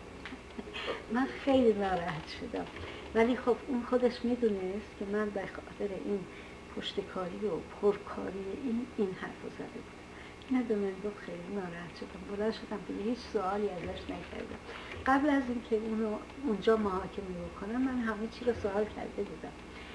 من خیلی ناراحت شدم، ولی خب اون خودش میدونست که من به خاطر این پشتکاری و پرکاری این این حرفو زده بود. نه به من گفت، خیلی ناراحت شدم، بلند شدم دیگه هیچ سوالی ازش نکردم. قبل از اینکه اونو اونجا محاکمه بکنم من همه چی رو سوال کرده بودم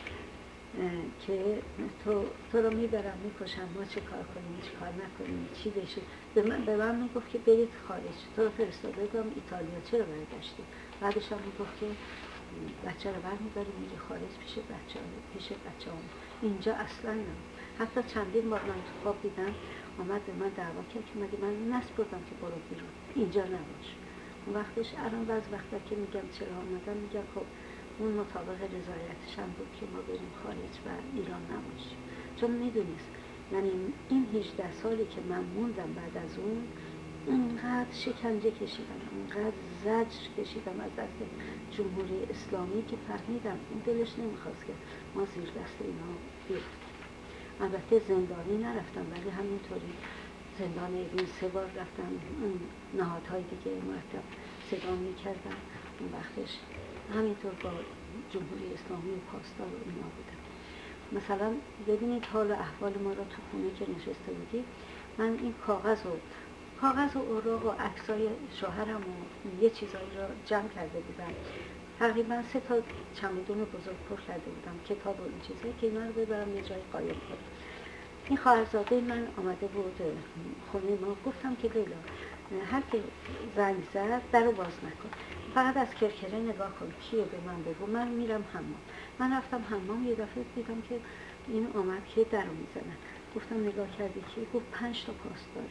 که تو تو رو میبرم میکشم، ما چه کار کنیم، چه کار نکنیم، چی بشه. به من به من میگفت که برید خارج، تو رو فرستاده بودم ایتالیا، چرا برگشتی؟ بعدش هم میگفت که بچه رو برمیداری میری خارج پیش بچه پیش بچه هم. اینجا اصلا نه. حتی چندین بار من تو خواب دیدم آمد به من دعوا کرد که مگه من نسپردم که برو بیرون، اینجا نباش. اون وقتش الان بعض وقتا که میگم چرا آمدم، میگم خب اون مطابق رضایتش هم بود که ما بریم خارج و ایران نباشیم، چون میدونست یعنی این هجده سالی که من موندم بعد از اون اینقدر شکنجه کشیدم، اینقدر زجر کشیدم از دست جمهوری اسلامی که فهمیدم این دلش نمیخواست که ما زیر دست اینا بیفتیم. البته زندانی نرفتم، ولی همینطوری زندان ایران سه بار رفتم، نهادهای دیگه مرتب صدا میکردم. اون وقتش همینطور با جمهوری اسلامی و پاسدار و اینا بودم. مثلا ببینید حال احوال ما را تو خونه که نشسته بودیم، من این کاغذ و کاغذ و اوراق و عکسای شوهرم و یه چیزایی را جمع کرده بودم. تقریبا سه تا چمدون بزرگ پر کرده بودم، کتاب و این چیزایی که اینا رو ببرم یه جای قایم کنم. این خواهرزاده من آمده بود خونه ما. گفتم که لیلا هر که زنگ زد در رو باز نکن، فقط از کرکره نگاه کن کیه به من بگو، من میرم حمام. من رفتم حمام، یه دفعه دیدم که این آمد که در رو میزنن. گفتم نگاه کردی که؟ گفت پنج تا پاسدار.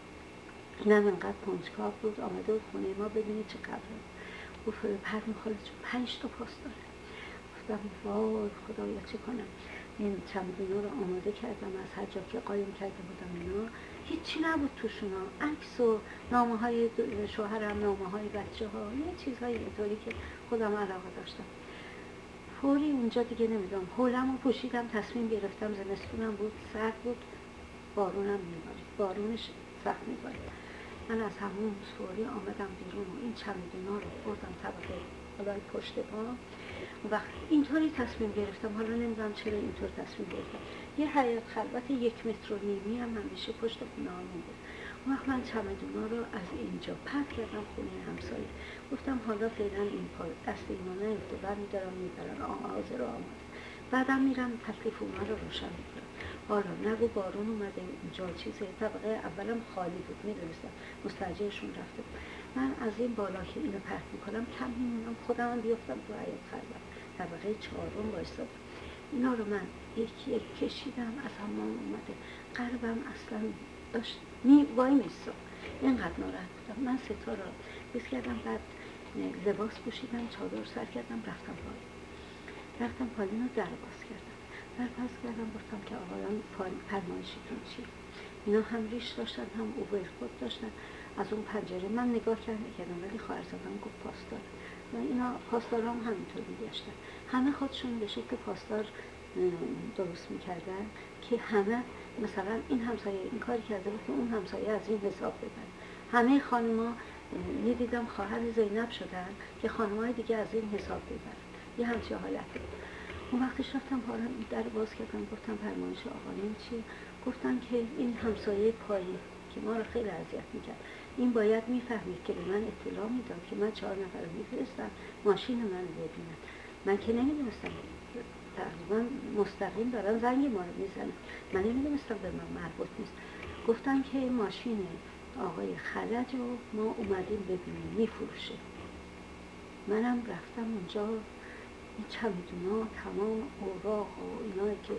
اینم انقدر کنجکاو بود آمده بود خونه ما ببینید چه خبره. گفت پروین خاله جون پنج تا پاسدار. گفتم وای خدایا چه کنم. این چمدونا رو آماده کردم، از هر جا که قایم کرده بودم اینا هیچی نبود توشونا، عکس و نامه های شوهرم، نامه های بچه ها، یه چیزهای اینطوری که خودم علاقه داشتم. فوری اونجا دیگه نمیدونم حولم رو پوشیدم، تصمیم گرفتم، زمستونم بود، سرد بود، بارونم میبارید، بارونش سخت میبارید. من از همون فوری آمدم بیرون و این چمدونا رو بردم طبقه بالای پشت پا. وقت اینطوری تصمیم گرفتم، حالا نمیدونم چرا اینطور تصمیم گرفتم. یه حیاط خلوت یک متر و نیمی هم همیشه پشت خونه همون بود. اون وقت من چمدونا رو از اینجا پرت کردم خونه همسایه. گفتم حالا فعلا این پا دست اینا نیفته، برمیدارم میبرن حاضر و آماده. بعدم میرم تکلیف اونا رو روشن میکنم. حالا نگو بارون اومده اونجا چیزه، طبقه اولم خالی بود، میدونستم مستاجرشون رفته. من از این بالا که اینو پرت میکنم کم میمونم خودم هم بیفتم تو حیاط خلوت طبقه چهارم وایسادم. اینا رو من یکی یک کشیدم، از حمام اومده قلبم اصلا داشت می وای میستم، اینقدر ناراحت بودم. من ستا رو بیس کردم، بعد لباس پوشیدم، چادر سر کردم، رفتم پایین. رفتم پایین رو در باز کردم. در باز کردم گفتم که آقایان فرمایشتون چیه؟ اینا هم ریش داشتن هم اوورکوت داشتن. از اون پنجره من نگاه کردم ولی خواهرزادم گفت پاسدار. و اینا پاسدار هم همینطور میگشتن، همه خودشون به شکل پاسدار درست میکردن که همه مثلا این همسایه این کاری کرده بود که اون همسایه از این حساب ببره. همه خانما میدیدم خواهر زینب شدن که خانمای دیگه از این حساب ببرن، یه همچه حالتی. اون وقتش رفتم حالا در باز کردم، گفتم فرمایش آقایون چیه؟ گفتن که این همسایه پایین که ما رو خیلی اذیت میکرد، این باید میفهمید که به من اطلاع میداد که من چهار نفر رو میفرستم ماشین من رو ببینن. من که نمیدونستم، تقریبا مستقیم دارن زنگ ما رو میزنن، من نمیدونستم به من مربوط نیست. گفتن که ماشین آقای خلج رو ما اومدیم ببینیم میفروشه. منم رفتم اونجا، این چمدونا تمام اوراق و اینایی که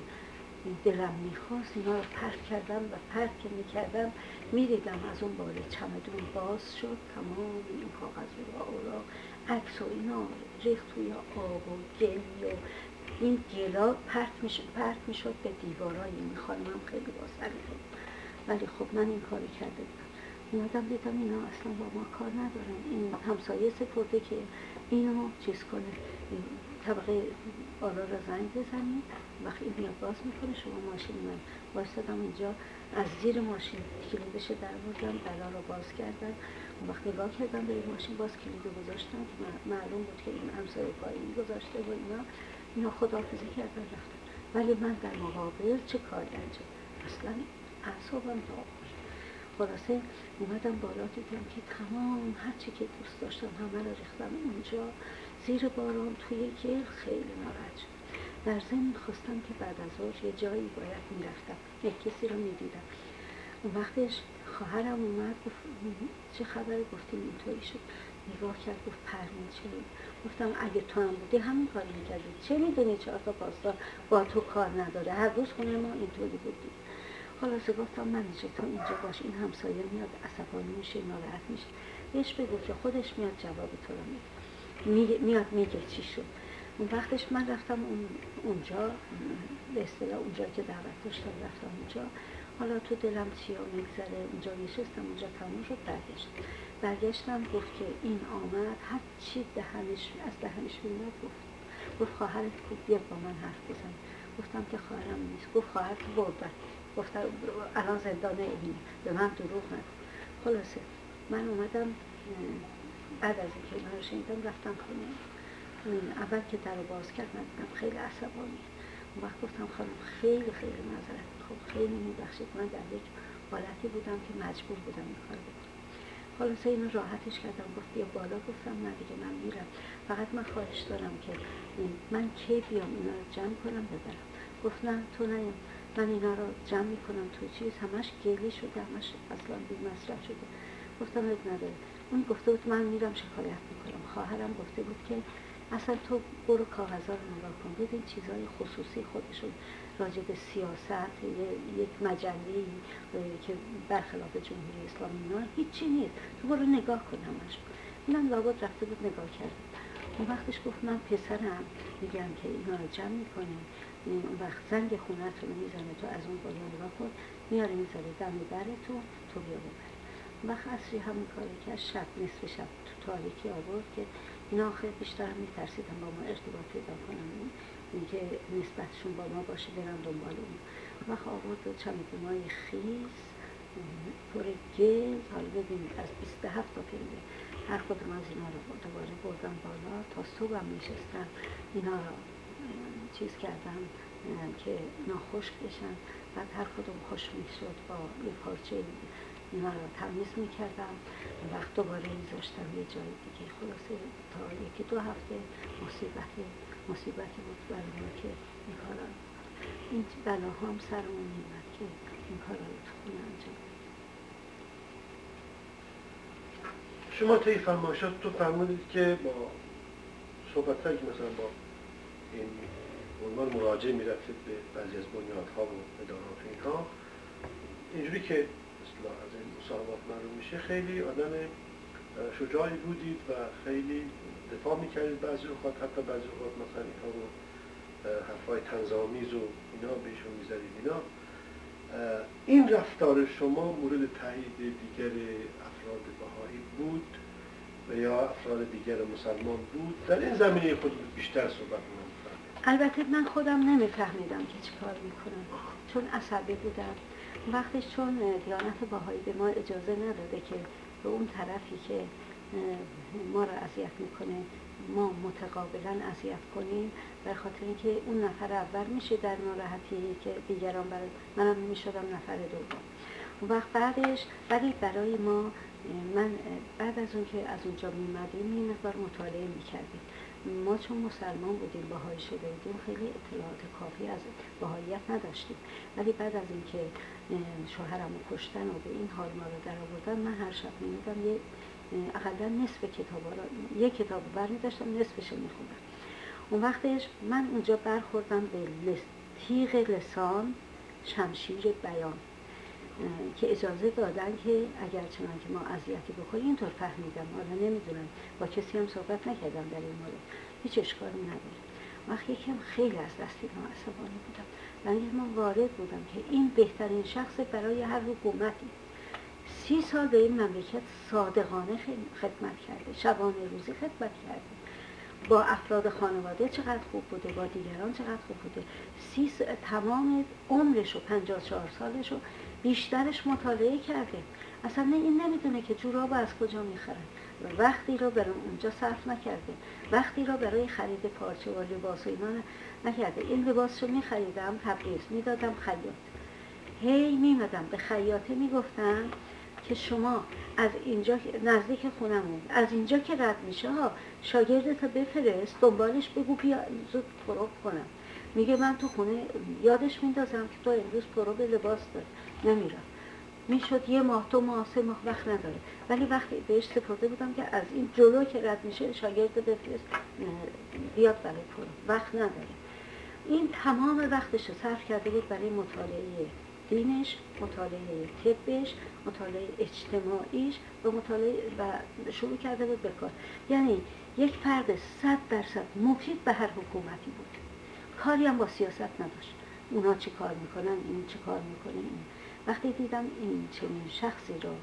دلم میخواست اینا رو پرت کردم و پرت که میکردم میدیدم از اون بالا چمدون باز شد، تمام این کاغذ و اوراق عکس و اینا ریخت توی آب و گلی و این گلا پرت میشد پرت میشد به دیوارای این خانمم خیلی باسره بود. ولی خب من این کاری کرده بودم. اومدم دیدم اینا اصلا با ما کار ندارن، این همسایه سپرده که اینو چیز کنه، طبقه بالا را زنگ بزنید، وقتی این میاد باز میکنه شما ماشین من. وایستادم اینجا، از زیر ماشین کلیدش در بردم، بلا رو باز کردم. اون وقت نگاه کردم به این ماشین، باز کلید رو گذاشتم که معلوم بود که این همسایه پایین گذاشته و اینا اینا خداحافظی کردن رفتن. ولی من در مقابل چه کاری انجام؟ اصلا اعصابم داغ شد. خلاصه اومدم بالا دیدم که تمام هرچی که دوست داشتم همه رو ریختم اونجا زیر باران توی گل. خیلی ناراحت شد. در ضمن خواستم که بعد از ظهر یه جایی باید میرفتم، یک کسی رو میدیدم. اون وقتش خواهرم اومد گفت چه خبره؟ گفتیم اینطوری شد. نگاه کرد گفت پروین چه؟ گفتم اگه تو هم بودی همین کاری میکردی، چه میدونی چهار تا پاسدار با تو کار نداره، هر روز خونه ما اینطوری بودی. خلاصه گفتم من اینجا تو اینجا باش، این همسایه میاد عصبانی میشه ناراحت میشه، بهش بگو که خودش میاد جواب تو رو میده، میاد میگه چی شد. اون وقتش من رفتم اون اونجا به اصطلاح اونجا که دعوت داشتم رفتم اونجا. حالا تو دلم چیا میگذره، اونجا نشستم، اونجا تموم شد. برگشت برگشتم گفت که این آمد هر چی دهنش از دهنش میاد گفت گفت خواهرت کو بیا با من حرف بزن. گفتم که خواهرم نیست. گفت خواهر تو بردن. گفتم الان زندانه اینه، به من دروغ نگو. خلاصه من اومدم بعد از اینکه اینا رو شنیدم رفتم خونه. اول که در رو باز کرد من دیدم خیلی عصبانی. اون وقت گفتم خانم خیلی خیلی معذرت میخوام، خیلی میبخشید، من در یک حالتی بودم که مجبور بودم این کار بکنم. خلاصه اینو راحتش کردم، گفت بیا بالا. گفتم نه دیگه من میرم، فقط من خواهش دارم که من کی بیام اینا رو جمع کنم ببرم. گفت نه تو نیام، من اینا رو جمع میکنم تو چیز، همش گلی شده، همش اصلا بی مصرف شده. گفتم اب نداره. اون گفته بود من میرم شکایت میکنم. خواهرم گفته بود که اصلا تو برو کاغذا رو نگاه کن، ببین چیزای خصوصی خودشون راجع به سیاست یک مجله‌ای که برخلاف جمهوری اسلامی اینا هیچی نیست، تو برو نگاه کن همش. اینم لابد رفته بود نگاه کرد. اون وقتش گفت من پسرم میگم که اینا رو جمع میکنه، اون وقت زنگ خونت رو میزنه، تو از اون بالا نگاه کن، میاره میذاره دم درتون، تو بیا ببر. اون وقت عصری همین کاری که شب نصف شب تو تاریکی آورد که اینا آخر بیشتر هم میترسیدن با ما ارتباط پیدا کنن، اینکه نسبتشون با ما باشه برن دنبال اون. وقت آورد دو چمدونای خیس پر گل، حالا ببینید از بیست و هفت تا پنبه هر کدوم از اینا رو دوباره بردم بالا تا صبح هم نشستم اینا رو چیز کردم که اینا خشک بشن. بعد هر کدوم خشک میشد با یه پارچه اینا رو تمیز میکردم، وقت دوباره میذاشتم یه جای دیگه. خلاصه تا یکی دو هفته مصیبت مصیبتی بود برای ما که این کارا این بلاها هم سرمون میومد که این کارا رو تو خونه انجام. شما طی فرمایشات تو فرمودید که با صحبت‌هایی که مثلا با این عنوان مراجعه می‌رفتید به بعضی از بنیادها و ادارات و اینها، اینجوری که اصطلاح از این مصاحبات معلوم میشه خیلی آدم شجاعی بودید و خیلی دفاع می‌کردید. بعضی اوقات حتی بعضی اوقات مثلا اینها رو حرفای طنزآمیز و اینا بهشون می‌زدید. اینا این رفتار شما مورد تایید دیگر افراد بهایی بود و یا افراد دیگر مسلمان بود؟ در این زمینه خود بیشتر صحبت کنم. البته من خودم نمیفهمیدم که چی کار میکنم، چون عصبی بودم. وقتش چون دیانت بهایی به ما اجازه نداده که به اون طرفی که ما را اذیت میکنه ما متقابلا اذیت کنیم، به خاطر اینکه اون نفر اول میشه در ناراحتی که دیگران برای منم میشدم نفر دوم. اون وقت بعدش ولی برای ما من بعد از اون که از اونجا میمدیم یه مقدار مطالعه میکردیم. ما چون مسلمان بودیم، بهایی شده بودیم، خیلی اطلاعات کافی از بهاییت نداشتیم. ولی بعد از اینکه شوهرمو کشتن و به این حال ما رو در آوردن، من هر شب میمدم یه اقلا نصف کتابا رو یک کتاب برمی داشتم نصفش رو میخوندم. اون وقتش من اونجا برخوردم به تیغ لسان شمشیر بیان که اجازه دادن که اگر چنان که ما اذیتی بکنیم. اینطور فهمیدم، حالا نمیدونم، با کسی هم صحبت نکردم در این مورد، هیچ اشکالی نداره. وقتی یکم خیلی از دست اینا عصبانی بودم و من وارد بودم که این بهترین شخص برای هر حکومتی سی سال به این مملکت صادقانه خدمت کرده، شبانه روزی خدمت کرده، با افراد خانواده چقدر خوب بوده، با دیگران چقدر خوب بوده. سی س... تمام عمرش و پنجاه و چهار سالش و بیشترش مطالعه کرده. اصلا این نمیدونه که جوراب از کجا میخرن، وقتی رو برای اونجا صرف نکرده، وقتی رو برای خرید پارچه و لباس و اینا نکرده. این لباس رو میخریدم تبریز، میدادم خیاط، هی میمدم به خیاطه میگفتم که شما از اینجا نزدیک خونمون از اینجا که رد میشه ها شاگردتا بفرست دنبالش، بگو بیا زود پرو کنم. میگه من تو خونه یادش میندازم که تو امروز پرو به لباس داری، نمیرم. میشد یه ماه دو ماه سه ماه وقت نداره، ولی وقتی بهش سپرده بودم که از این جلو که رد میشه شاگرد بفرست بیاد برای پرو، وقت نداره. این تمام وقتش رو صرف کرده بود برای مطالعه دینش، مطالعه طبش، مطالعه اجتماعیش و مطالعه و شروع کرده بود به کار. یعنی یک فرد صد درصد مفید به هر حکومتی بود، کاری هم با سیاست نداشت. اونا چه کار میکنن، این چه کار میکنه. این وقتی دیدم این چنین شخصی رو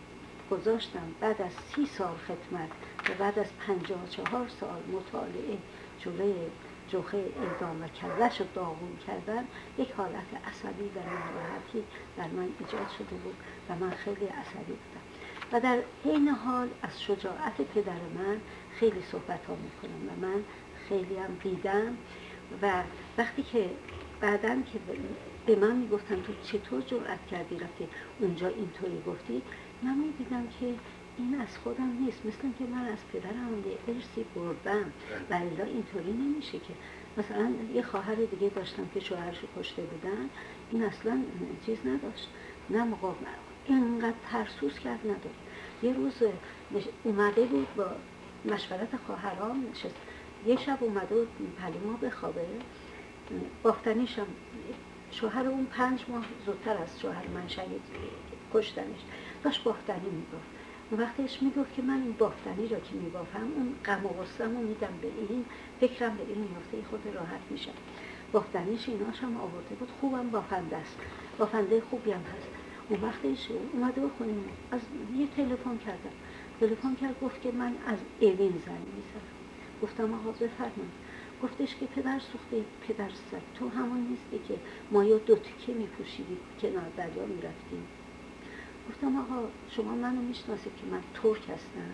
گذاشتم بعد از سی سال خدمت و بعد از پنجاه و چهار سال مطالعه جلوی جوخه اعدام و کلش رو داغون کردن، یک حالت عصبی و ناراحتی در من ایجاد شده بود و من خیلی عصبی بودم و در حین حال از شجاعت پدر من خیلی صحبت ها میکنم و من خیلی هم دیدم و وقتی که بعداً که به من میگفتن تو چطور جرأت کردی رفتی اونجا اینطوری گفتی، من میدیدم که این از خودم نیست، مثل که من از پدرم یه ارثی بردم و الا اینطوری نمیشه که مثلا یه خواهر دیگه داشتم که شوهرشو کشته بودن، این اصلا چیز نداشت، نه مقاومت، اینقدر ترسوس کرد نداره. یه روز اومده بود با مشورت خواهرام نشست، یه شب اومده بود پلیما بخوابه، بافتنیشم شوهر اون پنج ماه زودتر از شوهر من شهید کشتنش داشت بافتنی میگفت. اون وقتش میگفت که من این بافتنی را که میبافم اون غم و غصه‌مو میدم به این، فکرم به این میفته، خود راحت میشم. بافتنیش ایناش هم آورده بود، خوبم بافنده است، بافنده خوبی هم هست. اون وقتش اومده بود خونه از یه تلفن کردم، تلفن کرد گفت که من از اوین زنگ میزنم. گفتم آقا بفرمایید. گفتش که پدر سوخته، پدر سگ، تو همون نیستی که ما یا دو تکه میپوشیدی کنار دریا میرفتیم. گفتم آقا شما منو میشناسید که من ترک هستم،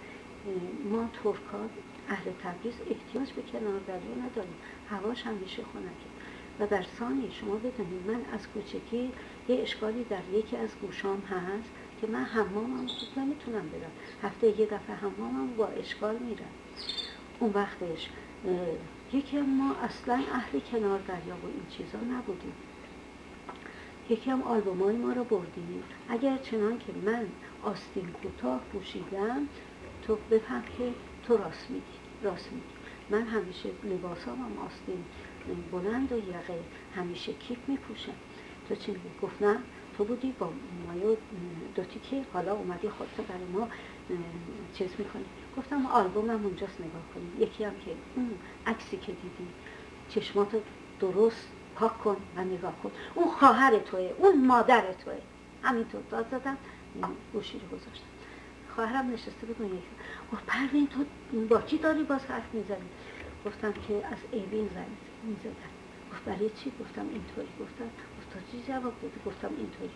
ما ترکا اهل تبریز احتیاج به کنار دریا نداریم، هواش همیشه خنکه و در ثانی شما بدونید من از کوچکی یه اشکالی در یکی از گوشام هست که من حمامم خوب نمیتونم برم، هفته یه دفعه حمامم با اشکال میرم. اون وقتش یکی ما اصلا اهل کنار دریا و این چیزا نبودیم، یکی هم آلبومای ما رو بردیم. اگر چنان که من آستین کوتاه پوشیدم تو بفهم که تو راست میگی، راست میگی. من همیشه لباسام هم آستین بلند و یقه همیشه کیپ میپوشم. تو چی میگی؟ گفت نه تو بودی با مایو دوتی که حالا اومدی خودت برای ما چیز میکنی. گفتم آلبومم اونجاست نگاه کنیم. یکی هم که اون عکسی که دیدی چشماتو درست پاک کن و نگاه کن، اون خواهر توه، اون مادر توه. همینطور داد زدم، گوشی رو گذاشتم. خواهرم نشسته بود اون یکی گفت پروین تو با کی داری باز حرف میزنی؟ گفتم که از اوین زنگ میزدن. گفت برای چی؟ گفتم اینطوری. گفتم گفت تو چی جواب دادی؟ گفتم اینطوری.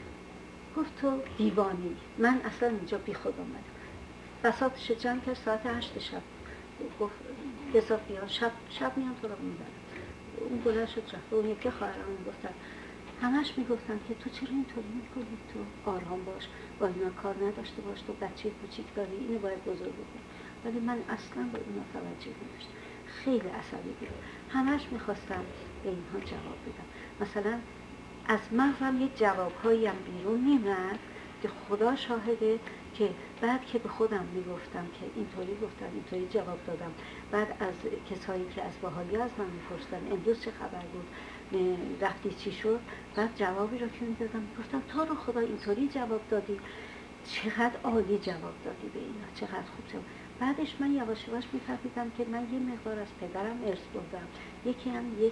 گفت تو دیوانی، من اصلا اینجا بی خود آمدم. بساطش جمع کرد، ساعت هشت شب گفت بذار بیان، شب شب میان تو رو میبرم. اون بلند شد رفت. اون یکی خواهرام گفتن همش میگفتن که تو چرا اینطوری میکنی، تو آرام باش، با اینا کار نداشته باش، تو بچه کوچیک داری، اینو باید بزرگ بکن. ولی من اصلا به اینا توجه نداشتم، خیلی عصبی بودم، همش میخواستم به اینها جواب بدم. مثلا از مغزم یه جوابهایی هم بیرون میمد که خدا شاهده که بعد که به خودم میگفتم که اینطوری گفتم، اینطوری جواب دادم، بعد از کسایی که از باحالی از من میپرسیدن امروز چه خبر بود، رفتی چی شد، بعد جوابی رو که میدادم گفتم تا رو خدا اینطوری جواب دادی، چقدر عالی جواب دادی به اینا، چقدر خوب جواب. بعدش من یواش یواش میفهمیدم که من یه مقدار از پدرم ارث بردم، یکی هم یک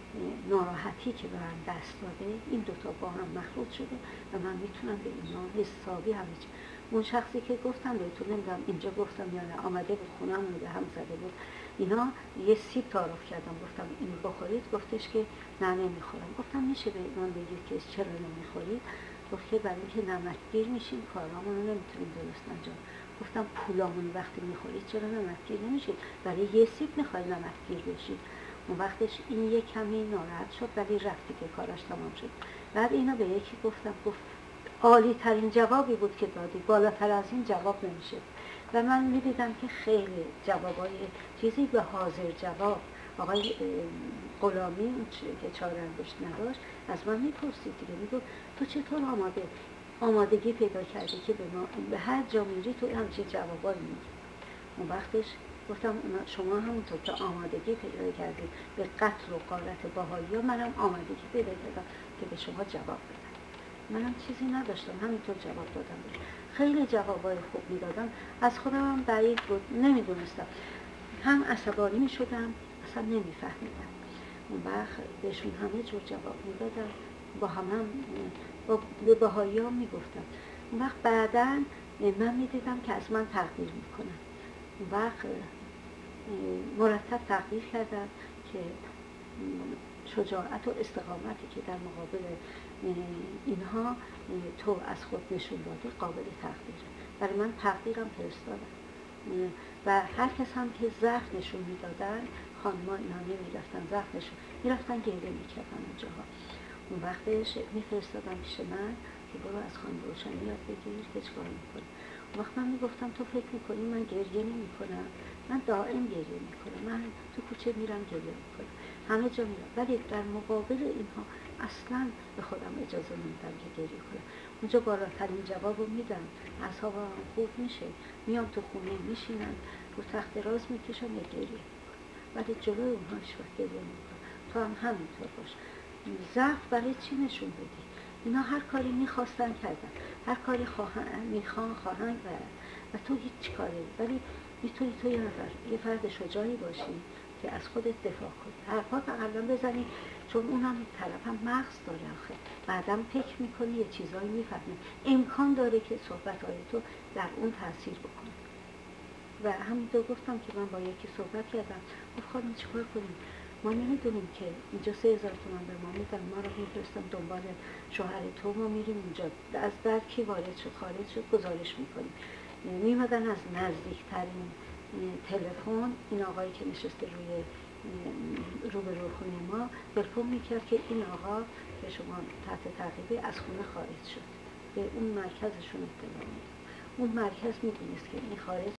ناراحتی که به من دست داده، این دوتا با هم مخلوط شده و من میتونم به اینا حسابی همه چی. اون شخصی که گفتم بهتون نمیدونم اینجا گفتم یا نه، آمده بود خونمون به هم زده بود، اینا یه سیب تعارف کردم، گفتم این بخورید، گفتش که نه نمیخورم. گفتم میشه به من بگید که چرا نمیخورید؟ گفت که برای اینکه نمکگیر میشیم، کارامون رو نمیتونیم درست انجام. گفتم پولامون وقتی میخورید چرا نمکگیر نمیشید؟ برای یه سیب میخواید نمکگیر بشید. اون وقتش این یک کمی ناراحت شد ولی رفتی که کارش تمام شد. بعد اینا به یکی گفتم، گفت عالی ترین جوابی بود که دادی، بالاتر از این جواب نمیشه. و من میدیدم که خیلی جوابای چیزی به حاضر جواب آقای غلامی که چاره انگشت نداشت از من میپرسید دیگه، میگفت تو چطور آماده آمادگی پیدا کردی که به ما به هر جا میری تو همچین جوابایی میگی؟ اون وقتش گفتم شما همونطور که آمادگی پیدا کردید به قتل و غارت باهائی‌ها، منم آمادگی پیدا کردم که به شما جواب بدم. منم چیزی نداشتم، همینطور جواب دادم. خیلی جوابای خوب میدادم، از خودم هم بعید بود، نمیدونستم، هم عصبانی میشدم، اصلا نمیفهمیدم. اون وقت بهشون همه جور جواب میدادم، با هم هم با به باهائی‌ها میگفتم. اون وقت بعداً من میدیدم که از من تقدیر میکنن. اون وقت مرتب تقدیر کردم که شجاعت و استقامتی که در مقابل اینها تو از خود نشون دادی قابل تقدیره. برای من تقدیرم فرستادن. و هر کس هم که ضعف نشون میدادن، خانم‌ها اینا نمیرفتن ضعف نشون میرفتن گریه میکردن اونجاها. اون وقتش میفرستادن پیش من که برو از خانم روشنی یاد بگیر که چیکار میکنی. اون وقت من میگفتم تو فکر میکنی من گریه نمیکنم؟ من دائم گریه میکنم، من تو کوچه میرم گریه میکنم، همه جا میرم، ولی در مقابل اینها اصلا به خودم اجازه نمیدم که گریه کنم. اونجا بالاترین جوابو میدم، اعصابم خوب میشه، میام تو خونه میشینم رو تخت دراز میکشم یه گریه، ولی جلوی اونها هیچ وقت گریه نمیکنم. تو هم همینطور باش. ضعف برای چی نشون بدی؟ اینا هر کاری میخواستن کردن، هر کاری خواهن میخوان خواهند برن و تو هیچ کاری، ولی میتونی تو یه نفر یه فرد شجاعی باشی که از خودت دفاع کنی، حرفات اقلا بزنی، چون اونم طرف هم مغز داره آخه، بعدم فکر میکنی یه چیزایی میفهمه، امکان داره که صحبتهای تو در اون تاثیر بکنه. و همینطور گفتم که من با یکی صحبت کردم، گفت خانم چیکار کنیم؟ ما نمیدونیم که اینجا سه هزار تومن به ما میدن، ما رو میفرستن دنبال شوهر تو، ما میریم اونجا از در کی وارد شد خارج شد گزارش میکنیم. میمدن از نزدیکترین تلفن این آقایی که نشسته روی روبرو خونه ما تلفن میکرد که این آقا که شما تحت تعقیبه از خونه خارج شد، به اون مرکزشون اطلاع میداد. اون مرکز میدونست که این خارج